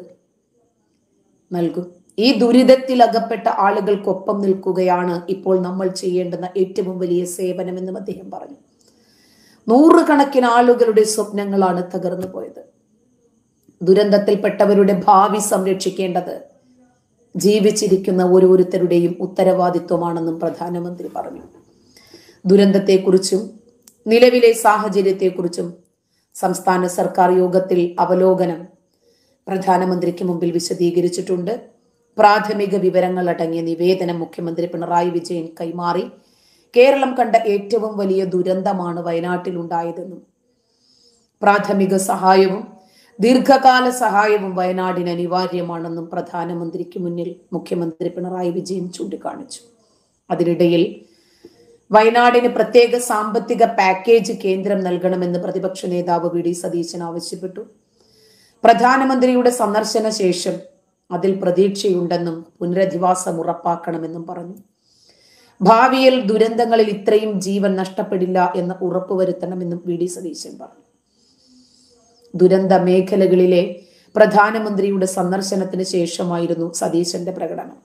നൽകും. ഈ ദുരിതത്തിൽ അകപ്പെട്ട ആളുകൾക്കൊപ്പം നിൽക്കുകയാണ് ഇപ്പോൾ നമ്മൾ ചെയ്യേണ്ടുന്ന ഏറ്റവും വലിയ സേവനമെന്നും അദ്ദേഹം പറഞ്ഞു. നൂറുകണക്കിന് ആളുകളുടെ സ്വപ്നങ്ങളാണ് തകർന്നു പോയത്. ദുരന്തത്തിൽപ്പെട്ടവരുടെ ഭാവി സംരക്ഷിക്കേണ്ടത് ജീവിച്ചിരിക്കുന്ന ഓരോരുത്തരുടെയും ഉത്തരവാദിത്വമാണെന്നും പ്രധാനമന്ത്രി പറഞ്ഞു. ദുരന്തത്തെക്കുറിച്ചും നിലവിലെ സാഹചര്യത്തെക്കുറിച്ചും സംസ്ഥാന സർക്കാർ യോഗത്തിൽ അവലോകനം പ്രധാനമന്ത്രിക്ക് മുമ്പിൽ വിശദീകരിച്ചിട്ടുണ്ട്. പ്രാഥമിക വിവരങ്ങൾ അടങ്ങിയ നിവേദനം മുഖ്യമന്ത്രി പിണറായി വിജയൻ കൈമാറി. കേരളം കണ്ട ഏറ്റവും വലിയ ദുരന്തമാണ് വയനാട്ടിൽ ഉണ്ടായതെന്നും പ്രാഥമിക സഹായവും ദീർഘകാല സഹായവും വയനാടിന് അനിവാര്യമാണെന്നും പ്രധാനമന്ത്രിക്ക് മുന്നിൽ മുഖ്യമന്ത്രി പിണറായി വിജയൻ ചൂണ്ടിക്കാണിച്ചു. അതിനിടയിൽ വയനാടിന് പ്രത്യേക സാമ്പത്തിക പാക്കേജ് കേന്ദ്രം നൽകണമെന്ന് പ്രതിപക്ഷ നേതാവ് വി ഡി സതീശൻ ആവശ്യപ്പെട്ടു. പ്രധാനമന്ത്രിയുടെ സന്ദർശന ശേഷം അതിൽ പ്രതീക്ഷയുണ്ടെന്നും പുനരധിവാസം ഉറപ്പാക്കണമെന്നും പറഞ്ഞു. ഭാവിയിൽ ദുരന്തങ്ങളിൽ ഇത്രയും ജീവൻ നഷ്ടപ്പെടില്ല എന്ന് ഉറപ്പുവരുത്തണമെന്നും വി ഡി സതീശൻ പറഞ്ഞു. ദുരന്ത മേഖലകളിലെ പ്രധാനമന്ത്രിയുടെ സന്ദർശനത്തിന് ശേഷമായിരുന്നു സതീശന്റെ പ്രകടനം.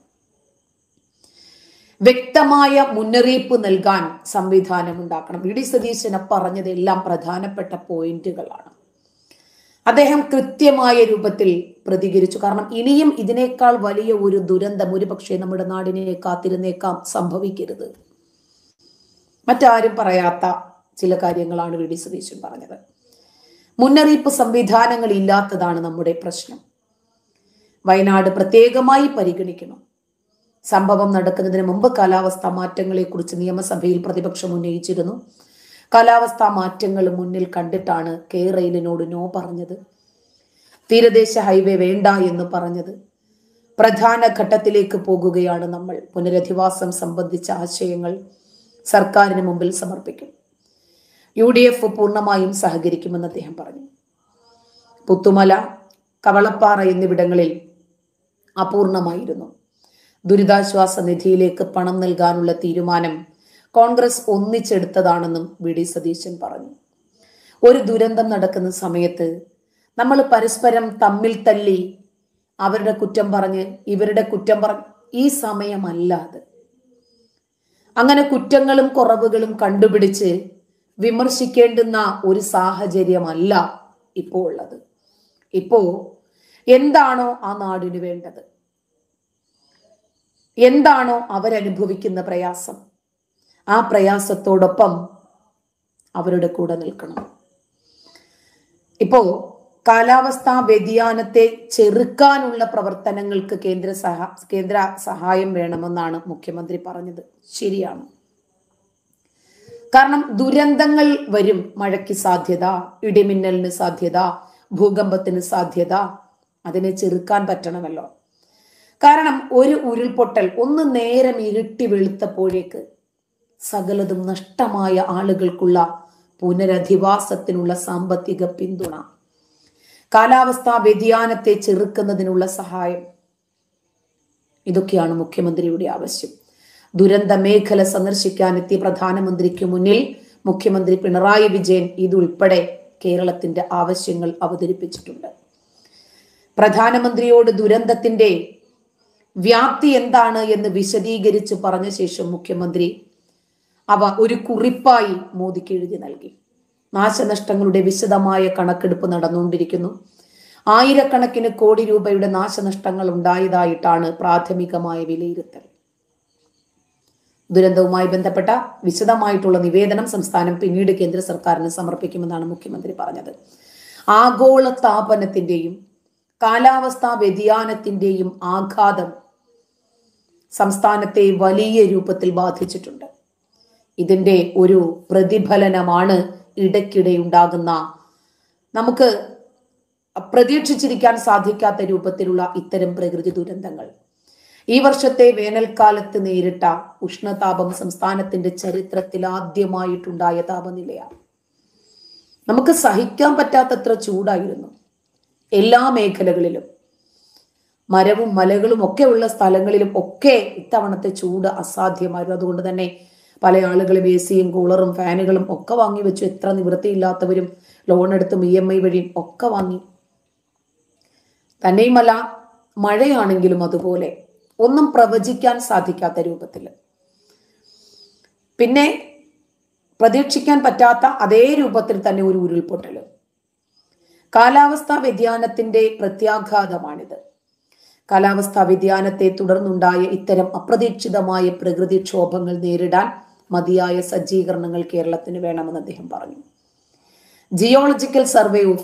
വ്യക്തമായ മുന്നറിയിപ്പ് നൽകാൻ സംവിധാനം ഉണ്ടാക്കണം. വി ഡി സതീശൻ പറഞ്ഞതെല്ലാം പ്രധാനപ്പെട്ട പോയിന്റുകളാണ്. അദ്ദേഹം കൃത്യമായ രൂപത്തിൽ പ്രതികരിച്ചു. കാരണം ഇനിയും ഇതിനേക്കാൾ വലിയ ഒരു ദുരന്തം ഒരുപക്ഷെ നമ്മുടെ നാടിനെ കാത്തിരുന്നേക്കാം, സംഭവിക്കരുത്. മറ്റാരും പറയാത്ത ചില കാര്യങ്ങളാണ് വി ഡി സതീശൻ പറഞ്ഞത്. മുന്നറിയിപ്പ് സംവിധാനങ്ങൾ ഇല്ലാത്തതാണ് നമ്മുടെ പ്രശ്നം. വയനാട് പ്രത്യേകമായി പരിഗണിക്കണം. സംഭവം നടക്കുന്നതിന് മുമ്പ് കാലാവസ്ഥാ മാറ്റങ്ങളെ കുറിച്ച് നിയമസഭയിൽ പ്രതിപക്ഷം ഉന്നയിച്ചിരുന്നു. കാലാവസ്ഥാ മാറ്റങ്ങൾ മുന്നിൽ കണ്ടിട്ടാണ് റെയിലിനോട് നോ പറഞ്ഞത്, തീരദേശ ഹൈവേ വേണ്ട എന്ന് പറഞ്ഞത്. പ്രധാന ഘട്ടത്തിലേക്ക് പോകുകയാണ് നമ്മൾ. പുനരധിവാസം സംബന്ധിച്ച ആശയങ്ങൾ സർക്കാരിന് മുമ്പിൽ സമർപ്പിക്കും. UDF പൂർണ്ണമായും സഹകരിക്കുമെന്ന് അദ്ദേഹം പറഞ്ഞു. പുത്തുമല, കവളപ്പാറ എന്നിവിടങ്ങളിൽ അപൂർണമായിരുന്നു. ദുരിതാശ്വാസ നിധിയിലേക്ക് പണം നൽകാനുള്ള തീരുമാനം കോൺഗ്രസ് ഒന്നിച്ചെടുത്തതാണെന്നും വി ഡി സതീശൻ പറഞ്ഞു. ഒരു ദുരന്തം നടക്കുന്ന സമയത്ത് നമ്മൾ പരസ്പരം തമ്മിൽ തല്ലി അവരുടെ കുറ്റം പറഞ്ഞ് ഇവരുടെ കുറ്റം പറഞ്ഞ് ഈ സമയമല്ല അത്. അങ്ങനെ കുറ്റങ്ങളും കുറവുകളും കണ്ടുപിടിച്ച് വിമർശിക്കേണ്ടുന്ന ഒരു സാഹചര്യമല്ല ഇപ്പോൾ ഉള്ളത്. ഇപ്പോ എന്താണോ ആ നാടിന് വേണ്ടത്, എന്താണോ അവരനുഭവിക്കുന്ന പ്രയാസം, ആ പ്രയാസത്തോടൊപ്പം അവരുടെ കൂടെ നിൽക്കണം. ഇപ്പോ കാലാവസ്ഥാ വ്യതിയാനത്തെ ചെറുക്കാനുള്ള പ്രവർത്തനങ്ങൾക്ക് കേന്ദ്ര സഹായം വേണമെന്നാണ് മുഖ്യമന്ത്രി പറഞ്ഞത്. ശരിയാണ്. കാരണം ദുരന്തങ്ങൾ വരും. മഴയ്ക്ക് സാധ്യത, ഇടിമിന്നലിന് സാധ്യത, ഭൂകമ്പത്തിന് സാധ്യത. അതിനെ ചെറുക്കാൻ പറ്റണമല്ലോ. കാരണം ഒരു ഉരുൾപൊട്ടൽ ഒന്ന് നേരം ഇരുട്ടി വെളുത്തപ്പോഴേക്ക് സകലതും നഷ്ടമായ ആളുകൾക്കുള്ള പുനരധിവാസത്തിനുള്ള സാമ്പത്തിക പിന്തുണ, കാലാവസ്ഥാ വ്യതിയാനത്തെ ചെറുക്കുന്നതിനുള്ള സഹായം, ഇതൊക്കെയാണ് മുഖ്യമന്ത്രിയുടെ ആവശ്യം. ദുരന്ത മേഖല സന്ദർശിക്കാനെത്തിയ പ്രധാനമന്ത്രിക്ക് മുന്നിൽ മുഖ്യമന്ത്രി പിണറായി വിജയൻ ഇതുൾപ്പെടെ കേരളത്തിന്റെ ആവശ്യങ്ങൾ അവതരിപ്പിച്ചിട്ടുണ്ട്. പ്രധാനമന്ത്രിയോട് ദുരന്തത്തിന്റെ വ്യാപ്തി എന്താണ് എന്ന് വിശദീകരിച്ച് പറഞ്ഞ ശേഷം മുഖ്യമന്ത്രി അവ ഒരു കുറിപ്പായി മോദിക്ക് എഴുതി നൽകി. നാശനഷ്ടങ്ങളുടെ വിശദമായ കണക്കെടുപ്പ് നടന്നുകൊണ്ടിരിക്കുന്നു. ആയിരക്കണക്കിന് കോടി രൂപയുടെ നാശനഷ്ടങ്ങൾ ഉണ്ടായതായിട്ടാണ് പ്രാഥമികമായ വിലയിരുത്തൽ. ദുരന്തവുമായി ബന്ധപ്പെട്ട വിശദമായിട്ടുള്ള നിവേദനം സംസ്ഥാനം പിന്നീട് കേന്ദ്ര സർക്കാരിന് സമർപ്പിക്കുമെന്നാണ് മുഖ്യമന്ത്രി പറഞ്ഞത്. ആഗോള താപനത്തിന്റെയും കാലാവസ്ഥാ വ്യതിയാനത്തിന്റെയും ആഘാതം സംസ്ഥാനത്തെ വലിയ രൂപത്തിൽ ബാധിച്ചിട്ടുണ്ട്. ഇതിന്റെ ഒരു പ്രതിഫലനമാണ് ഇടയ്ക്കിടെ ഉണ്ടാകുന്ന, നമുക്ക് പ്രതീക്ഷിച്ചിരിക്കാൻ സാധിക്കാത്ത രൂപത്തിലുള്ള ഇത്തരം പ്രകൃതി ദുരന്തങ്ങൾ. ഈ വർഷത്തെ വേനൽക്കാലത്ത് നേരിട്ട ഉഷ്ണതാപം സംസ്ഥാനത്തിന്റെ ചരിത്രത്തിൽ ആദ്യമായിട്ടുണ്ടായ താപനിലയാണ്. നമുക്ക് സഹിക്കാൻ പറ്റാത്തത്ര ചൂടായിരുന്നു. എല്ലാ മേഖലകളിലും, മരവും മലകളും ഒക്കെ ഉള്ള സ്ഥലങ്ങളിലും ഒക്കെ ഇത്തവണത്തെ ചൂട് അസാധ്യമായിരുന്നു. അതുകൊണ്ട് തന്നെ പല ആളുകളും AC-യും കൂളറും ഫാനുകളും ഒക്കെ വാങ്ങി വെച്ചു. എത്ര നിവൃത്തിയില്ലാത്തവരും ലോൺ എടുത്തും EMI വഴിയും ഒക്കെ വാങ്ങി. തന്നെയുമല്ല, മഴയാണെങ്കിലും അതുപോലെ ഒന്നും പ്രവചിക്കാൻ സാധിക്കാത്ത രൂപത്തിൽ, പിന്നെ പ്രതീക്ഷിക്കാൻ പറ്റാത്ത അതേ രൂപത്തിൽ തന്നെ ഒരു ഉരുൾപൊട്ടൽ. കാലാവസ്ഥാ വ്യതിയാനത്തിന്റെ പ്രത്യാഘാതമാണിത്. കാലാവസ്ഥാ വ്യതിയാനത്തെ തുടർന്നുണ്ടായ ഇത്തരം അപ്രതീക്ഷിതമായ പ്രകൃതിക്ഷോഭങ്ങൾ നേരിടാൻ മതിയായ സജ്ജീകരണങ്ങൾ കേരളത്തിന് വേണമെന്ന് അദ്ദേഹം പറഞ്ഞു. Geological survey of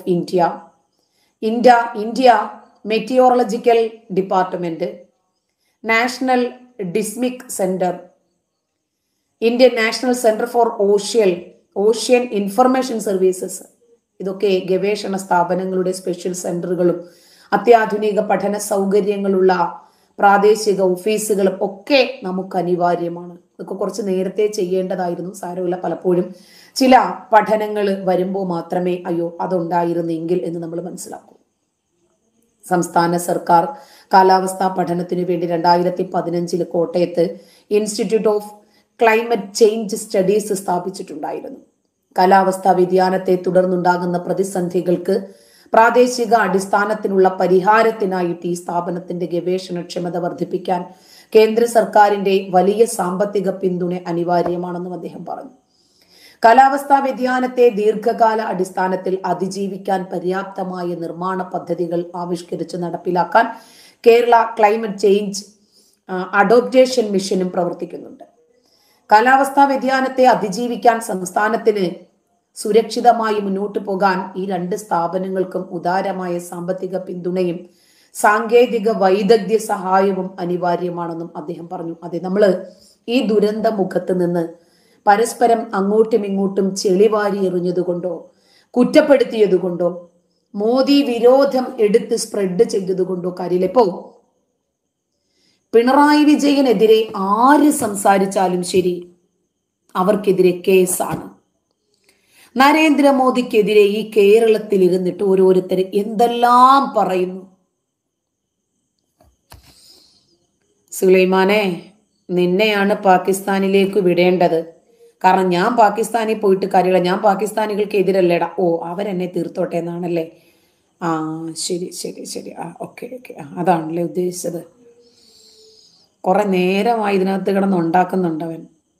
India meteorological department, national seismic centre, Indian national centre for ocean information services, ഇതൊക്കെ ഗവേഷണ സ്ഥാപനങ്ങളുടെ സ്പെഷ്യൽ സെന്ററുകളും അത്യാധുനിക പഠന സൗകര്യങ്ങളുള്ള പ്രാദേശിക ഓഫീസുകളും ഒക്കെ നമുക്ക് അനിവാര്യമാണ്. ഇതൊക്കെ കുറച്ച് നേരത്തെ ചെയ്യേണ്ടതായിരുന്നു. സാരമില്ല, പലപ്പോഴും ചില പഠനങ്ങൾ വരുമ്പോൾ മാത്രമേ അയ്യോ അതുണ്ടായിരുന്നെങ്കിൽ എന്ന് നമ്മൾ മനസ്സിലാക്കൂ. സംസ്ഥാന സർക്കാർ കാലാവസ്ഥാ പഠനത്തിനു വേണ്ടി 2015 കോട്ടയത്ത് institute of climate change studies സ്ഥാപിച്ചിട്ടുണ്ടായിരുന്നു. കാലാവസ്ഥാ വ്യതിയാനത്തെ തുടർന്നുണ്ടാകുന്ന പ്രതിസന്ധികൾക്ക് പ്രാദേശിക അടിസ്ഥാനത്തിനുള്ള പരിഹാരത്തിനായിട്ട് ഈ സ്ഥാപനത്തിന്റെ ഗവേഷണക്ഷമത വർദ്ധിപ്പിക്കാൻ കേന്ദ്ര സർക്കാരിന്റെ വലിയ സാമ്പത്തിക പിന്തുണ അനിവാര്യമാണെന്നും അദ്ദേഹം പറഞ്ഞു. കാലാവസ്ഥാ വ്യതിയാനത്തെ ദീർഘകാല അടിസ്ഥാനത്തിൽ അതിജീവിക്കാൻ പര്യാപ്തമായ നിർമ്മാണ പദ്ധതികൾ ആവിഷ്കരിച്ച് നടപ്പിലാക്കാൻ കേരള ക്ലൈമറ്റ് ചേഞ്ച് അഡോപ്റ്റേഷൻ മിഷനും പ്രവർത്തിക്കുന്നുണ്ട്. കാലാവസ്ഥാ വ്യതിയാനത്തെ അതിജീവിക്കാൻ സംസ്ഥാനത്തിന് സുരക്ഷിതമായി മുന്നോട്ട് പോകാൻ ഈ രണ്ട് സ്ഥാപനങ്ങൾക്കും ഉദാരമായ സാമ്പത്തിക പിന്തുണയും സാങ്കേതിക വൈദഗ്ധ്യ സഹായവും അനിവാര്യമാണെന്നും അദ്ദേഹം പറഞ്ഞു. അതെ, നമ്മള് ഈ ദുരന്ത മുഖത്ത് നിന്ന് പരസ്പരം അങ്ങോട്ടും ഇങ്ങോട്ടും ചെളിവാരി എറിഞ്ഞതുകൊണ്ടോ കുറ്റപ്പെടുത്തിയതുകൊണ്ടോ മോദി വിരോധം എടുത്ത് സ്പ്രെഡ് ചെയ്തതുകൊണ്ടോ കാര്യമില്ല. ഇപ്പോ പിണറായി വിജയനെതിരെ ആര് സംസാരിച്ചാലും ശരി, അവർക്കെതിരെ കേസാണ്. നരേന്ദ്രമോദിക്കെതിരെ ഈ കേരളത്തിൽ ഇരുന്നിട്ട് ഓരോരുത്തർ എന്തെല്ലാം പറയുന്നു. സുലൈമാനെ, നിന്നെയാണ് പാകിസ്ഥാനിലേക്ക് വിടേണ്ടത്. കാരണം ഞാൻ പാകിസ്ഥാനിൽ പോയിട്ട് കാര്യമില്ല, ഞാൻ പാകിസ്ഥാനികൾക്ക് എതിരല്ലേടാ. ഓ, അവരെന്നെ തീർത്തോട്ടെ എന്നാണല്ലേ? ആ, ശരി ശരി ശരി, ഓക്കെ ഓക്കെ, അതാണല്ലേ ഉദ്ദേശിച്ചത്. കുറെ നേരമായി ഇതിനകത്ത് കിടന്ന് ഉണ്ടാക്കുന്നുണ്ടവൻ.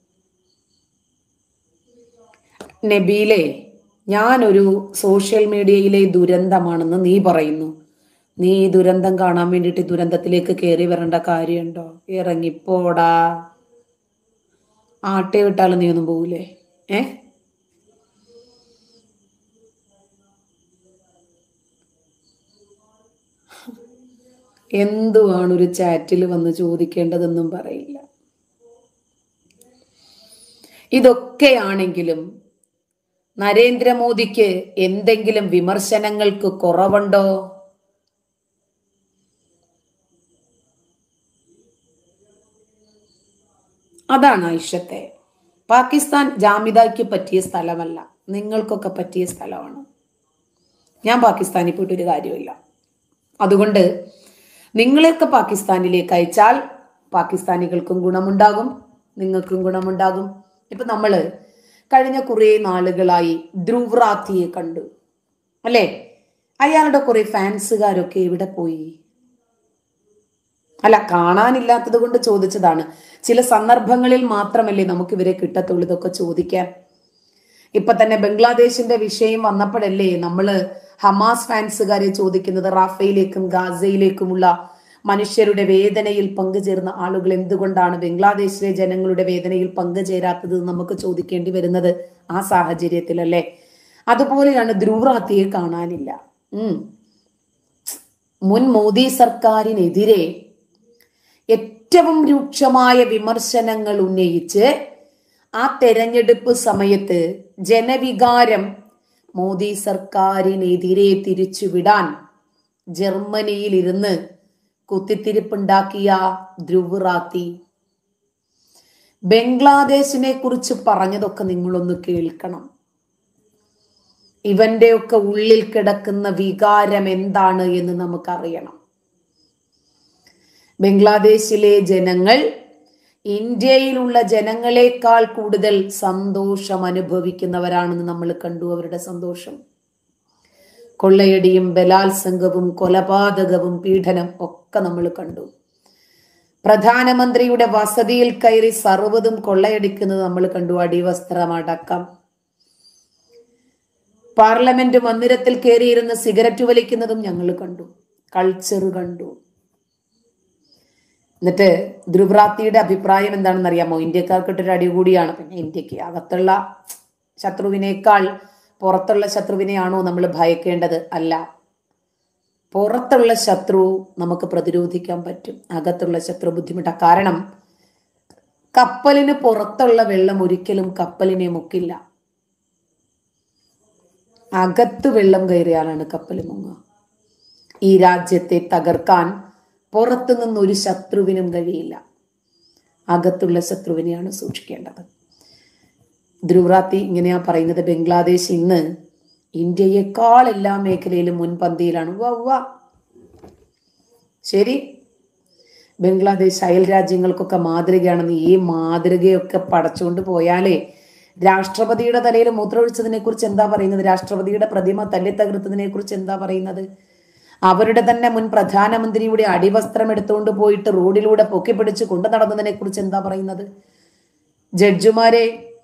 നബീലെ, ഞാനൊരു സോഷ്യൽ മീഡിയയിലെ ദുരന്തമാണെന്ന് നീ പറയുന്നു. നീ ഈ ദുരന്തം കാണാൻ വേണ്ടിയിട്ട് ദുരന്തത്തിലേക്ക് കയറി വരേണ്ട കാര്യമുണ്ടോ? ഇറങ്ങിപ്പോടാ. ആട്ടെ വിട്ടാലും നീ ഒന്നും പോകൂലേ? എന്തുവാണ് ഒരു ചാറ്റിൽ വന്ന് ചോദിക്കേണ്ടതെന്നും പറയില്ല. ഇതൊക്കെയാണെങ്കിലും നരേന്ദ്രമോദിക്ക് എന്തെങ്കിലും വിമർശനങ്ങൾക്ക് കുറവുണ്ടോ? അതാണ് ഐഷത്തെ. പാകിസ്ഥാൻ ജാമിദയ്ക്ക് പറ്റിയ സ്ഥലമല്ല, നിങ്ങൾക്കൊക്കെ പറ്റിയ സ്ഥലമാണ്. ഞാൻ പാകിസ്ഥാനിൽ പോയിട്ടൊരു കാര്യമില്ല. അതുകൊണ്ട് നിങ്ങളെയൊക്കെ പാകിസ്ഥാനിലേക്ക് അയച്ചാൽ പാകിസ്ഥാനികൾക്കും ഗുണമുണ്ടാകും, നിങ്ങൾക്കും ഗുണമുണ്ടാകും. ഇപ്പൊ നമ്മള് കഴിഞ്ഞ കുറെ നാളുകളായി ധ്രുവ് റാത്തിയെ കണ്ടു അല്ലെ? അയാളുടെ കുറെ ഫാൻസുകാരൊക്കെ എവിടെ പോയി? അല്ല, കാണാനില്ലാത്തത് കൊണ്ട് ചോദിച്ചതാണ്. ചില സന്ദർഭങ്ങളിൽ മാത്രമല്ലേ നമുക്ക് ഇവരെ കിട്ടത്തുള്ളൂ ഇതൊക്കെ ചോദിക്കാൻ. ഇപ്പൊ തന്നെ ബംഗ്ലാദേശിന്റെ വിഷയം വന്നപ്പോഴല്ലേ നമ്മള് ഹമാസ് ഫാൻസുകാരെ ചോദിക്കുന്നത്, റാഫയിലേക്കും ഗാസയിലേക്കുമുള്ള മനുഷ്യരുടെ വേദനയിൽ പങ്കുചേർന്ന ആളുകൾ എന്തുകൊണ്ടാണ് ബംഗ്ലാദേശിലെ ജനങ്ങളുടെ വേദനയിൽ പങ്കുചേരാത്തത് നമുക്ക് ചോദിക്കേണ്ടി വരുന്നത് ആ സാഹചര്യത്തിലല്ലേ. അതുപോലെയാണ് ധ്രുവ് റാത്തിയെ കാണാനില്ല. മുൻ മോദി സർക്കാരിനെതിരെ ഏറ്റവും രൂക്ഷമായ വിമർശനങ്ങൾ ഉന്നയിച്ച് ആ തെരഞ്ഞെടുപ്പ് സമയത്ത് ജനവികാരം മോദി സർക്കാരിനെതിരെ തിരിച്ചുവിടാൻ ജർമ്മനിയിൽ ഇരുന്ന് കുത്തിത്തിരിപ്പുണ്ടാക്കിയ ധ്രുവ് റാത്തി ബംഗ്ലാദേശിനെ കുറിച്ച് പറഞ്ഞതൊക്കെ നിങ്ങളൊന്ന് കേൾക്കണം. ഇവന്റെയൊക്കെ ഉള്ളിൽ കിടക്കുന്ന വികാരം എന്താണ് എന്ന് നമുക്കറിയണം. ബംഗ്ലാദേശിലെ ജനങ്ങൾ ഇന്ത്യയിലുള്ള ജനങ്ങളെക്കാൾ കൂടുതൽ സന്തോഷം അനുഭവിക്കുന്നവരാണെന്ന് നമ്മൾ കണ്ടു. അവരുടെ സന്തോഷം, കൊള്ളയടിയും ബലാത്സംഗവും കൊലപാതകവും പീഡനം ഒക്കെ നമ്മൾ കണ്ടു. പ്രധാനമന്ത്രിയുടെ വസതിയിൽ കയറി സർവ്വതും കൊള്ളയടിക്കുന്നത് നമ്മൾ കണ്ടു, അടിവസ്ത്രമടക്കം. പാർലമെന്റ് മന്ദിരത്തിൽ കയറിയിരുന്ന് സിഗരറ്റ് വലിക്കുന്നതും ഞങ്ങൾ കണ്ടു, കൾച്ചർ കണ്ടു. എന്നിട്ട് ധ്രുവ് റാത്തിയുടെ അഭിപ്രായം എന്താണെന്ന് അറിയാമോ? ഇന്ത്യക്കാർക്കിട്ടൊരു അടി കൂടിയാണ്. പിന്നെ ഇന്ത്യക്ക് അകത്തുള്ള ശത്രുവിനേക്കാൾ പുറത്തുള്ള ശത്രുവിനെയാണോ നമ്മൾ ഭയക്കേണ്ടത്? അല്ല, പുറത്തുള്ള ശത്രു നമുക്ക് പ്രതിരോധിക്കാൻ പറ്റും, അകത്തുള്ള ശത്രു ബുദ്ധിമുട്ടാണ്. കാരണം കപ്പലിന് പുറത്തുള്ള വെള്ളം ഒരിക്കലും കപ്പലിനെ മുക്കില്ല, അകത്ത് വെള്ളം കയറിയാലാണ് കപ്പൽ മുങ്ങുക. ഈ രാജ്യത്തെ തകർക്കാൻ പുറത്തു നിന്നൊരു ശത്രുവിനും കഴിയില്ല, അകത്തുള്ള ശത്രുവിനെയാണ് സൂക്ഷിക്കേണ്ടത്. ധ്രുവ് റാത്തി ഇങ്ങനെയാ പറയുന്നത്, ബംഗ്ലാദേശ് ഇന്ന് ഇന്ത്യയെക്കാൾ എല്ലാ മേഖലയിലും മുൻപന്തിയിലാണ്. ശരി, ബംഗ്ലാദേശ് അയൽ രാജ്യങ്ങൾക്കൊക്കെ മാതൃകയാണെന്ന്. ഈ മാതൃകയൊക്കെ പടച്ചുകൊണ്ട് പോയാലേ രാഷ്ട്രപതിയുടെ തലയിൽ മൂത്രമൊഴിച്ചതിനെ കുറിച്ച് എന്താ പറയുന്നത്? രാഷ്ട്രപതിയുടെ പ്രതിമ തല്ലി തകർത്തതിനെ കുറിച്ച് എന്താ പറയുന്നത്? അവരുടെ തന്നെ മുൻ പ്രധാനമന്ത്രിയുടെ അടിവസ്ത്രം എടുത്തുകൊണ്ട് പോയിട്ട് റോഡിലൂടെ പൊക്കിപ്പിടിച്ച് കൊണ്ടു നടന്നതിനെ കുറിച്ച് എന്താ പറയുന്നത്? ജഡ്ജിമാരെ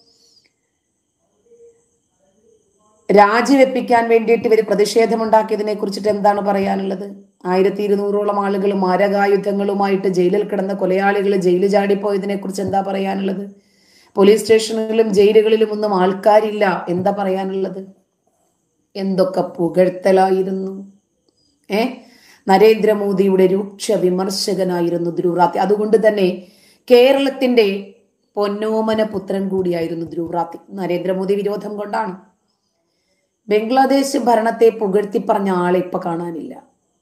രാജിവെപ്പിക്കാൻ വേണ്ടിയിട്ട് ഇവർ പ്രതിഷേധമുണ്ടാക്കിയതിനെ കുറിച്ചിട്ട് എന്താണ് പറയാനുള്ളത്? 1200ഓളം ആളുകൾ മാരകായുധങ്ങളുമായിട്ട് ജയിലിൽ കിടന്ന കൊലയാളികൾ ജയിലിൽ ചാടിപ്പോയതിനെ കുറിച്ച് എന്താ പറയാനുള്ളത്? പോലീസ് സ്റ്റേഷനുകളിലും ജയിലുകളിലും ഒന്നും ആൾക്കാരില്ല, എന്താ പറയാനുള്ളത്? എന്തൊക്കെ പുകഴ്ത്തലായിരുന്നു! നരേന്ദ്രമോദിയുടെ രൂക്ഷ വിമർശകനായിരുന്നു ധ്രുവ് റാത്തി. അതുകൊണ്ട് തന്നെ കേരളത്തിന്റെ പൊന്നോമന പുത്രൻ കൂടിയായിരുന്നു ധ്രുവ് റാത്തി. നരേന്ദ്രമോദി വിരോധം കൊണ്ടാണ്. ബംഗ്ലാദേശ് ഭരണത്തെ പുകഴ്ത്തി പറഞ്ഞ ആളെ ഇപ്പൊ കാണാനില്ല.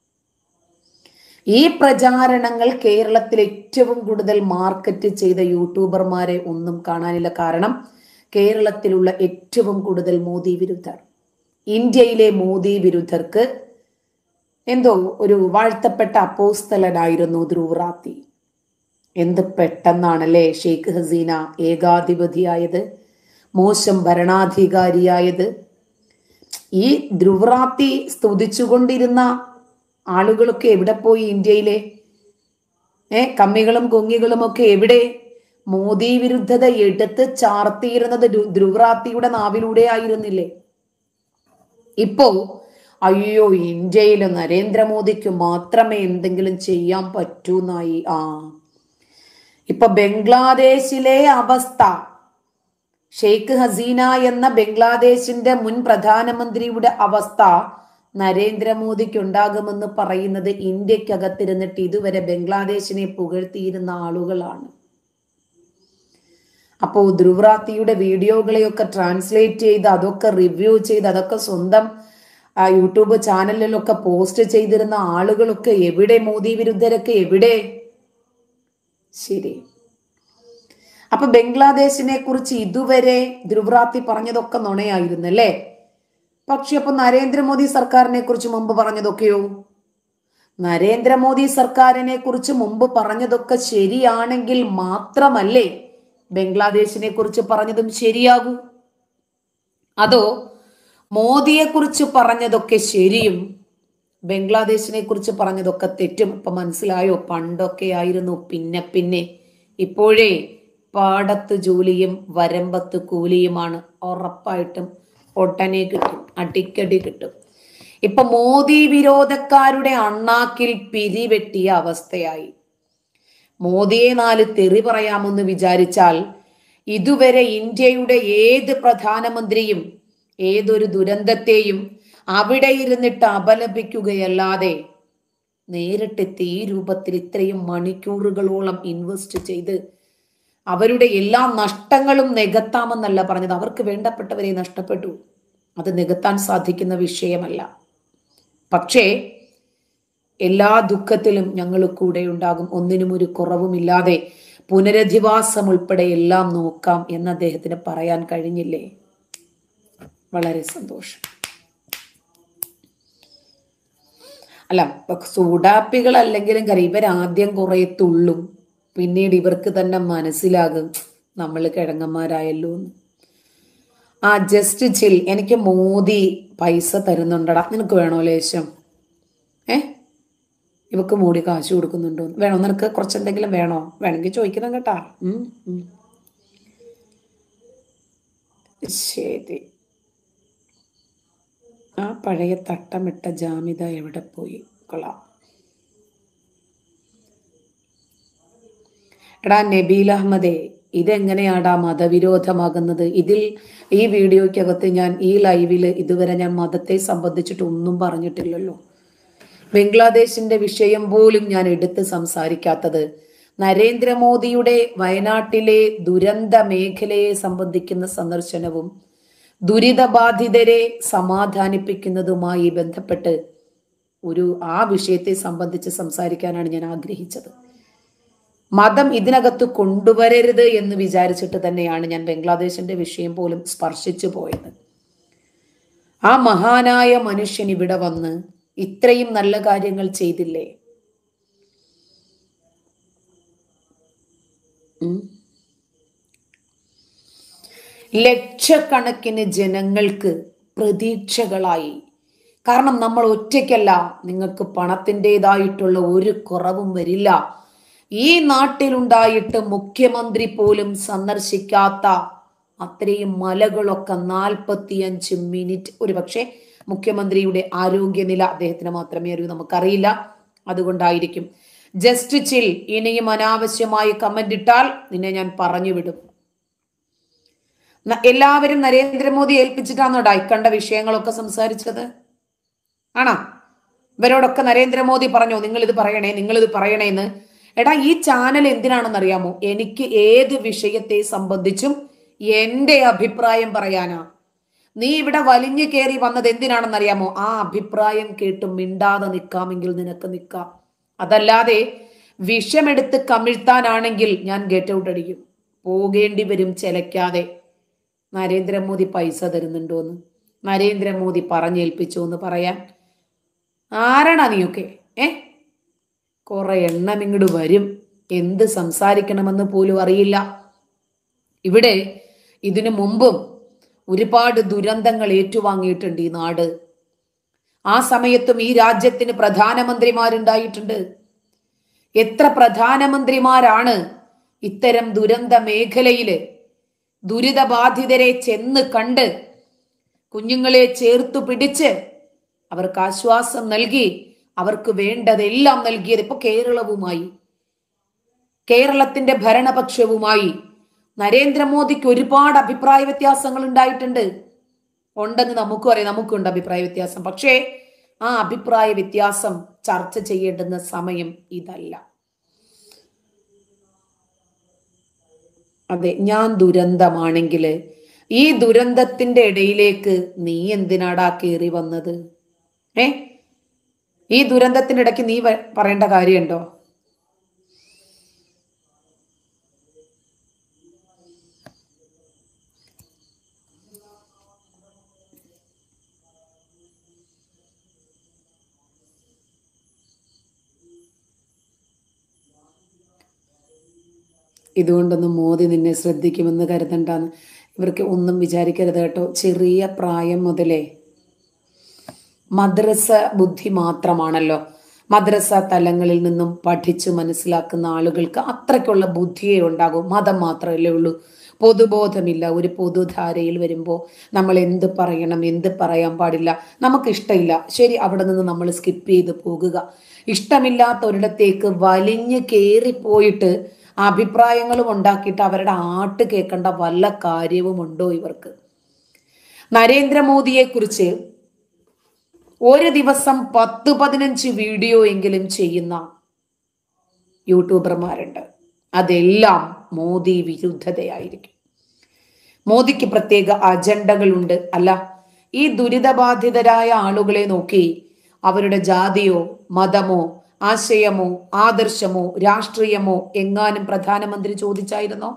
ഈ പ്രചാരണങ്ങൾ കേരളത്തിൽ ഏറ്റവും കൂടുതൽ മാർക്കറ്റ് ചെയ്ത യൂട്യൂബർമാരെ ഒന്നും കാണാനില്ല. കാരണം കേരളത്തിലുള്ള ഏറ്റവും കൂടുതൽ മോദി വിരുദ്ധർ, ഇന്ത്യയിലെ മോദി വിരുദ്ധർക്ക് എന്തോ ഒരു വാഴ്ത്തപ്പെട്ട അപ്പോസ്തലനായിരുന്നു ധ്രുവ് റാത്തി. എന്ത് പെട്ടെന്നാണല്ലേ ഷെയ്ഖ് ഹസീന ഏകാധിപതിയായത്, മോശം ഭരണാധികാരിയായത്. ഈ ധ്രുവ് റാത്തി സ്തുതിച്ചുകൊണ്ടിരുന്ന ആളുകളൊക്കെ എവിടെ പോയി? ഇന്ത്യയിലെ കമ്മികളും കൊങ്ങികളും ഒക്കെ എവിടെ? മോദി വിരുദ്ധത എടുത്ത് ചാർത്തിയിരുന്നത് ധ്രുവ് റാത്തിയുടെ നാവിലൂടെ ആയിരുന്നില്ലേ? ഇപ്പോ അയ്യോ, ഇന്ത്യയിൽ നരേന്ദ്രമോദിക്ക് മാത്രമേ എന്തെങ്കിലും ചെയ്യാൻ പറ്റൂന്നായി. ഇപ്പൊ ബംഗ്ലാദേശിലെ അവസ്ഥ, ഷെയ്ഖ് ഹസീന എന്ന ബംഗ്ലാദേശിന്റെ മുൻ പ്രധാനമന്ത്രിയുടെ അവസ്ഥ നരേന്ദ്രമോദിക്ക് ഉണ്ടാകുമെന്ന് പറയുന്നത് ഇന്ത്യക്കകത്തിരുന്നിട്ട് ഇതുവരെ ബംഗ്ലാദേശിനെ പുകഴ്ത്തിയിരുന്ന ആളുകളാണ്. അപ്പോൾ ധ്രുവറാത്തിയുടെ വീഡിയോകളെയൊക്കെ ട്രാൻസ്ലേറ്റ് ചെയ്ത് അതൊക്കെ റിവ്യൂ ചെയ്ത് അതൊക്കെ സ്വന്തം യൂട്യൂബ് ചാനലിലൊക്കെ പോസ്റ്റ് ചെയ്തിരുന്ന ആളുകളൊക്കെ എവിടെ? മോദി വിരുദ്ധരൊക്കെ എവിടെ? ശരി. അപ്പൊ ബംഗ്ലാദേശിനെ കുറിച്ച് ഇതുവരെ ധ്രുവറാത്തി പറഞ്ഞതൊക്കെ നുണയായിരുന്നല്ലേ? പക്ഷെ അപ്പൊ നരേന്ദ്രമോദി സർക്കാരിനെ കുറിച്ച് മുമ്പ് പറഞ്ഞതൊക്കെയോ? നരേന്ദ്രമോദി സർക്കാരിനെ കുറിച്ച് മുമ്പ് പറഞ്ഞതൊക്കെ ശരിയാണെങ്കിൽ മാത്രമല്ലേ ബംഗ്ലാദേശിനെ കുറിച്ച് പറഞ്ഞതും ശരിയാകൂ? അതോ മോദിയെ കുറിച്ച് പറഞ്ഞതൊക്കെ ശരിയും ബംഗ്ലാദേശിനെ കുറിച്ച് പറഞ്ഞതൊക്കെ തെറ്റും? ഇപ്പൊ മനസ്സിലായോ? പണ്ടൊക്കെ ആയിരുന്നു, പിന്നെ ഇപ്പോഴേ പാടത്ത് ജോലിയും വരമ്പത്ത് കൂലിയുമാണ്. ഉറപ്പായിട്ടും ഒട്ടനെ കിട്ടും, അടിക്കടി കിട്ടും. ഇപ്പൊ മോദി വിരോധക്കാരുടെ അണ്ണാക്കിൽ പിരിവെട്ടിയ അവസ്ഥയായി. മോദിയെ 4 തെറി പറയാമെന്ന് വിചാരിച്ചാൽ ഇതുവരെ ഇന്ത്യയുടെ ഏത് പ്രധാനമന്ത്രിയും ഏതൊരു ദുരന്തത്തെയും അവിടെ ഇരുന്നിട്ട് അപലപിക്കുകയല്ലാതെ നേരിട്ടെത്തി ഈ രൂപത്തിൽ ഇത്രയും മണിക്കൂറുകളോളം ഇൻവെസ്റ്റ് ചെയ്ത് അവരുടെ എല്ലാ നഷ്ടങ്ങളും നികത്താമെന്നല്ല പറഞ്ഞത്. അവർക്ക് വേണ്ടപ്പെട്ടവരെ നഷ്ടപ്പെട്ടു, അത് നികത്താൻ സാധിക്കുന്ന വിഷയമല്ല. പക്ഷേ എല്ലാ ദുഃഖത്തിലും ഞങ്ങൾ കൂടെ ഉണ്ടാകും, ഒന്നിനും ഒരു കുറവുമില്ലാതെ പുനരധിവാസം ഉൾപ്പെടെ എല്ലാം നോക്കാം എന്ന് അദ്ദേഹത്തിന് പറയാൻ കഴിഞ്ഞില്ലേ? വളരെ സന്തോഷം. അല്ല, സൂഡാപ്പികൾ അല്ലെങ്കിലും ഇവരാദ്യം കുറെ തുള്ളും, പിന്നീട് ഇവർക്ക് തന്നെ മനസ്സിലാകും നമ്മൾ കിഴങ്ങന്മാരായല്ലോ എന്ന്. Just chill. എനിക്ക് മോദി പൈസ തരുന്നുണ്ടടാ, നിനക്ക് വേണോ ലേശം? ഇവക്ക് മോദി കാശ് കൊടുക്കുന്നുണ്ടോ? വേണോ നിനക്ക്? കുറച്ചെന്തെങ്കിലും വേണോ? വേണമെങ്കിൽ ചോദിക്കണം കേട്ടാ. ശരി. ആ പഴയ തട്ടമിട്ട ജാമിത എവിടെ പോയി? കൊള്ളാം. എടാ നബീൽ അഹമ്മദേ, ഇതെങ്ങനെയാടാ മതവിരോധമാകുന്നത്? ഈ വീഡിയോയ്ക്കകത്ത് ഞാൻ ഈ ലൈവില് ഇതുവരെ ഞാൻ മതത്തെ സംബന്ധിച്ചിട്ട് ഒന്നും പറഞ്ഞിട്ടില്ലല്ലോ. ബംഗ്ലാദേശിന്റെ വിഷയം പോലും ഞാൻ എടുത്ത് സംസാരിക്കാത്തത് നരേന്ദ്രമോദിയുടെ വയനാട്ടിലെ ദുരന്ത മേഖലയെ സംബന്ധിക്കുന്ന സന്ദർശനവും ദുരിതബാധിതരെ സമാധാനിപ്പിക്കുന്നതുമായി ബന്ധപ്പെട്ട് ആ വിഷയത്തെ സംബന്ധിച്ച് സംസാരിക്കാനാണ് ഞാൻ ആഗ്രഹിച്ചത്. മതം ഇതിനകത്ത് കൊണ്ടുവരരുത് എന്ന് വിചാരിച്ചിട്ട് തന്നെയാണ് ഞാൻ ബംഗ്ലാദേശിന്റെ വിഷയം പോലും സ്പർശിച്ചു പോയത്. ആ മഹാനായ മനുഷ്യൻ ഇവിടെ വന്ന് ഇത്രയും നല്ല കാര്യങ്ങൾ ചെയ്തില്ലേ? ലക്ഷക്കണക്കിന് ജനങ്ങൾക്ക് പ്രതീക്ഷകളായി. കാരണം നമ്മൾ ഒറ്റയ്ക്കല്ല, നിങ്ങൾക്ക് പണത്തിൻ്റെതായിട്ടുള്ള ഒരു കുറവും വരില്ല. ഈ നാട്ടിലുണ്ടായിട്ട് മുഖ്യമന്ത്രി പോലും സന്ദർശിക്കാത്ത അത്രയും മലകളൊക്കെ 45 മിനിറ്റ്, ഒരു പക്ഷേ മുഖ്യമന്ത്രിയുടെ ആരോഗ്യനില അദ്ദേഹത്തിന് മാത്രമേ അറിയൂ, നമുക്കറിയില്ല, അതുകൊണ്ടായിരിക്കും. Just chill. ഇനിയും അനാവശ്യമായി കമന്റ് ഇട്ടാൽ നിന്നെ ഞാൻ പറഞ്ഞു വിടും. എല്ലാവരും നരേന്ദ്രമോദി ഏൽപ്പിച്ചിട്ടാണോടാ ഇക്കണ്ട വിഷയങ്ങളൊക്കെ സംസാരിച്ചത്? ആണോ? ഇവരോടൊക്കെ നരേന്ദ്രമോദി പറഞ്ഞോ നിങ്ങളിത് പറയണേന്ന്? എടാ, ഈ ചാനൽ എന്തിനാണെന്നറിയാമോ? എനിക്ക് ഏത് വിഷയത്തെ സംബന്ധിച്ചും എന്റെ അഭിപ്രായം പറയാനാ. നീ ഇവിടെ വലിഞ്ഞു കയറി വന്നത് എന്തിനാണെന്നറിയാമോ? ആ അഭിപ്രായം കേട്ട് മിണ്ടാതെ നിൽക്കാമെങ്കിൽ നിനക്ക് നിൽക്കാം. അതല്ലാതെ വിഷമെടുത്ത് കമിഴ്ത്താനാണെങ്കിൽ ഞാൻ ഗെറ്റ് ഔട്ട് അടിക്കും, പോകേണ്ടി വരും ചെലക്കാതെ. നരേന്ദ്രമോദി പൈസ തരുന്നുണ്ടോന്ന്, നരേന്ദ്രമോദി പറഞ്ഞേൽപ്പിച്ചോ എന്ന് പറയാൻ ആരാണാ നീയൊക്കെ? കുറെ എണ്ണം ഇങ്ങോട്ട് വരും, എന്ത് സംസാരിക്കണമെന്ന് പോലും അറിയില്ല. ഇവിടെ ഇതിനു മുമ്പും ഒരുപാട് ദുരന്തങ്ങൾ ഏറ്റുവാങ്ങിയിട്ടുണ്ട് ഈ നാട്. ആ സമയത്തും ഈ രാജ്യത്തിന് പ്രധാനമന്ത്രിമാരുണ്ടായിട്ടുണ്ട്. എത്ര പ്രധാനമന്ത്രിമാരാണ് ഇത്തരം ദുരന്ത മേഖലയില് ദുരിതബാധിതരെ ചെന്ന് കണ്ട് കുഞ്ഞുങ്ങളെ ചേർത്തു പിടിച്ച് അവർക്ക് ആശ്വാസം നൽകി അവർക്ക് വേണ്ടതെല്ലാം നൽകിയത്? ഇപ്പൊ കേരളത്തിന്റെ ഭരണപക്ഷവുമായി നരേന്ദ്രമോദിക്ക് ഒരുപാട് അഭിപ്രായ വ്യത്യാസങ്ങൾ ഉണ്ടായിട്ടുണ്ട്. ഉണ്ടെന്ന് നമുക്കും അറിയാം, നമുക്കുണ്ട് അഭിപ്രായ വ്യത്യാസം. പക്ഷേ ആ അഭിപ്രായ വ്യത്യാസം ചർച്ച ചെയ്യേണ്ടുന്ന സമയം ഇതല്ല. അതെ, ഞാൻ ദുരന്തമാണെങ്കിൽ ഈ ദുരന്തത്തിന്റെ ഇടയിലേക്ക് നീ എന്തിനാടാ കയറി വന്നത്? ഏ ഈ ദുരന്തത്തിന്റെ ഇടയ്ക്ക് നീ പറയേണ്ട കാര്യമുണ്ടോ? ഇതുകൊണ്ടൊന്നും മോദി നിന്നെ ശ്രദ്ധിക്കുമെന്ന് കരുതണ്ടാന്ന്. ഇവർക്ക് ഒന്നും വിചാരിക്കരുത് കേട്ടോ. ചെറിയ പ്രായം മുതലേ മദ്രസ ബുദ്ധി മാത്രമാണല്ലോ. മദ്രസ തലങ്ങളിൽ നിന്നും പഠിച്ചു മനസ്സിലാക്കുന്ന ആളുകൾക്ക് അത്രയ്ക്കുള്ള ബുദ്ധിയേ ഉണ്ടാകും. മതം മാത്രമല്ലേ ഉള്ളൂ, പൊതുബോധമില്ല. ഒരു പൊതുധാരയിൽ വരുമ്പോൾ നമ്മൾ എന്ത് പറയണം, എന്ത് പറയാൻ പാടില്ല, നമുക്ക് ഇഷ്ടമില്ല, ശരി, അവിടെ നിന്ന് നമ്മൾ സ്കിപ്പ് ചെയ്ത് പോകുക. ഇഷ്ടമില്ലാത്ത ഒരിടത്തേക്ക് വലിഞ്ഞു കയറിപ്പോയിട്ട് അഭിപ്രായങ്ങളും ഉണ്ടാക്കിയിട്ട് അവരുടെ ആട്ട് കേൾക്കേണ്ട വല്ല കാര്യവുമുണ്ടോ ഇവർക്ക്? നരേന്ദ്രമോദിയെ കുറിച്ച് ഒരു ദിവസം 10-15 വീഡിയോ എങ്കിലും ചെയ്യുന്ന യൂട്യൂബർമാരുണ്ട്. അതെല്ലാം മോദി വിരുദ്ധതയായിരിക്കും. മോദിക്ക് പ്രത്യേക അജണ്ടകളുണ്ട്. അല്ല, ഈ ദുരിതബാധിതരായ ആളുകളെ നോക്കി അവരുടെ ജാതിയോ മതമോ ആശയമോ ആദർശമോ രാഷ്ട്രീയമോ എങ്ങാനും പ്രധാനമന്ത്രി ചോദിച്ചായിരുന്നോ?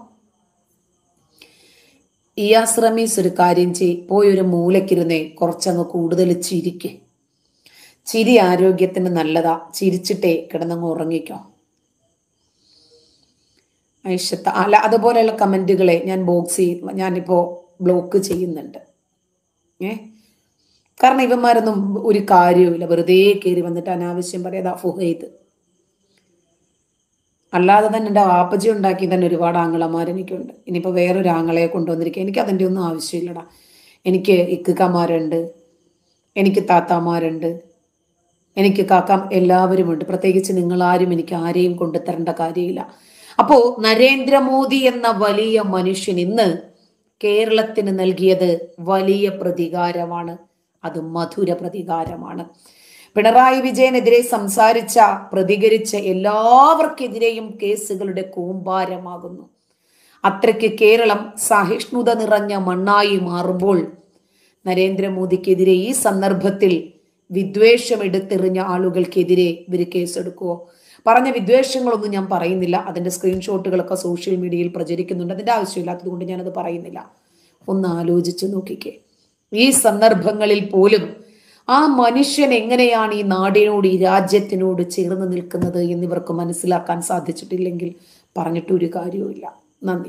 ഇയാസ് റമീസ് ഒരു കാര്യം പോയൊരു മൂലക്കിരുന്നേ കുറച്ചങ്ങ് കൂടുതൽ ചിരിക്ക്. ചിരി ആരോഗ്യത്തിന് നല്ലതാ. ചിരിച്ചിട്ടേ കിടന്നങ്ങ് ഉറങ്ങിക്കോ. ഐഷത്ത അല്ല, അതുപോലെയുള്ള കമന്റുകളെ ഞാനിപ്പോ ബ്ലോക്ക് ചെയ്യുന്നുണ്ട്. കാരണം ഇവന്മാരൊന്നും ഒരു കാര്യവുമില്ല, വെറുതെ കയറി വന്നിട്ട് അനാവശ്യം പറയാതാ ഫുഹൈദ്. അല്ലാതെ തന്നെ എൻ്റെ വാപ്പജി ഉണ്ടാക്കി തന്നെ ഒരുപാട് ആങ്ങളമാർ എനിക്കുണ്ട്. ഇനിയിപ്പോൾ വേറൊരു ആങ്ങളയെ കൊണ്ടുവന്നിരിക്കുക. എനിക്ക് അതിൻ്റെ ഒന്നും ആവശ്യമില്ലടാ. എനിക്ക് ഇക്കമാരുണ്ട്, എനിക്ക് താത്താമാരുണ്ട്, എനിക്ക് കാക്കാം, എല്ലാവരും ഉണ്ട്. പ്രത്യേകിച്ച് നിങ്ങളാരും എനിക്ക് ആരെയും കൊണ്ടുതരേണ്ട കാര്യമില്ല. അപ്പോ നരേന്ദ്രമോദി എന്ന വലിയ മനുഷ്യൻ ഇന്ന് കേരളത്തിന് നൽകിയത് വലിയ പ്രതികാരമാണ്. അത് മധുര പ്രതികാരമാണ്. പിണറായി വിജയനെതിരെ പ്രതികരിച്ച എല്ലാവർക്കെതിരെയും കേസുകളുടെ കൂമ്പാരമാകുന്നു. അത്രയ്ക്ക് കേരളം സഹിഷ്ണുത നിറഞ്ഞ മണ്ണായി മാറുമ്പോൾ നരേന്ദ്രമോദിക്കെതിരെ ഈ സന്ദർഭത്തിൽ വിദ്വേഷം എടുത്തെറിഞ്ഞ ആളുകൾക്കെതിരെ ഇവർ കേസെടുക്കുവോ? പറഞ്ഞ വിദ്വേഷങ്ങളൊന്നും ഞാൻ പറയുന്നില്ല. അതിന്റെ സ്ക്രീൻഷോട്ടുകളൊക്കെ സോഷ്യൽ മീഡിയയിൽ പ്രചരിക്കുന്നുണ്ട്. അതിന്റെ ആവശ്യമില്ലാത്തത് കൊണ്ട് ഞാനത് പറയുന്നില്ല. ഒന്ന് ആലോചിച്ച് നോക്കിക്കേ. ഈ സന്ദർഭങ്ങളിൽ പോലും ആ മനുഷ്യൻ എങ്ങനെയാണ് ഈ നാടിനോട് ഈ രാജ്യത്തിനോട് ചേർന്ന് നിൽക്കുന്നത് എന്നിവർക്ക് മനസ്സിലാക്കാൻ സാധിച്ചിട്ടില്ലെങ്കിൽ പറഞ്ഞിട്ടൊരു കാര്യവുമില്ല. നന്ദി.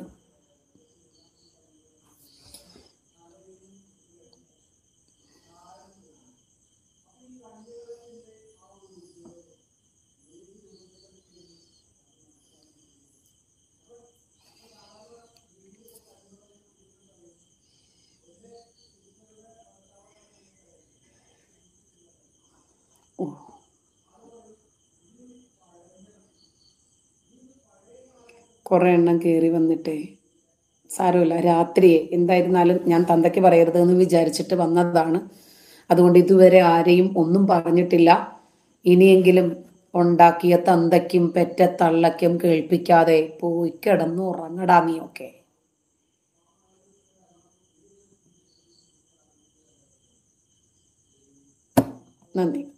കുറെ എണ്ണം കയറി വന്നിട്ടേ സാരമില്ല. രാത്രിയെ എന്തായിരുന്നാലും ഞാൻ തന്തയ്ക്ക് പറയരുത് എന്ന് വിചാരിച്ചിട്ട് വന്നതാണ്. അതുകൊണ്ട് ഇതുവരെ ആരെയും ഒന്നും പറഞ്ഞിട്ടില്ല. ഇനിയെങ്കിലും ഉണ്ടാക്കിയ തന്തയ്ക്കും പെറ്റ തള്ളയ്ക്കും കേൾപ്പിക്കാതെ പോയി കിടന്നു ഉറങ്ങടാ നീയൊക്കെ. നന്ദി.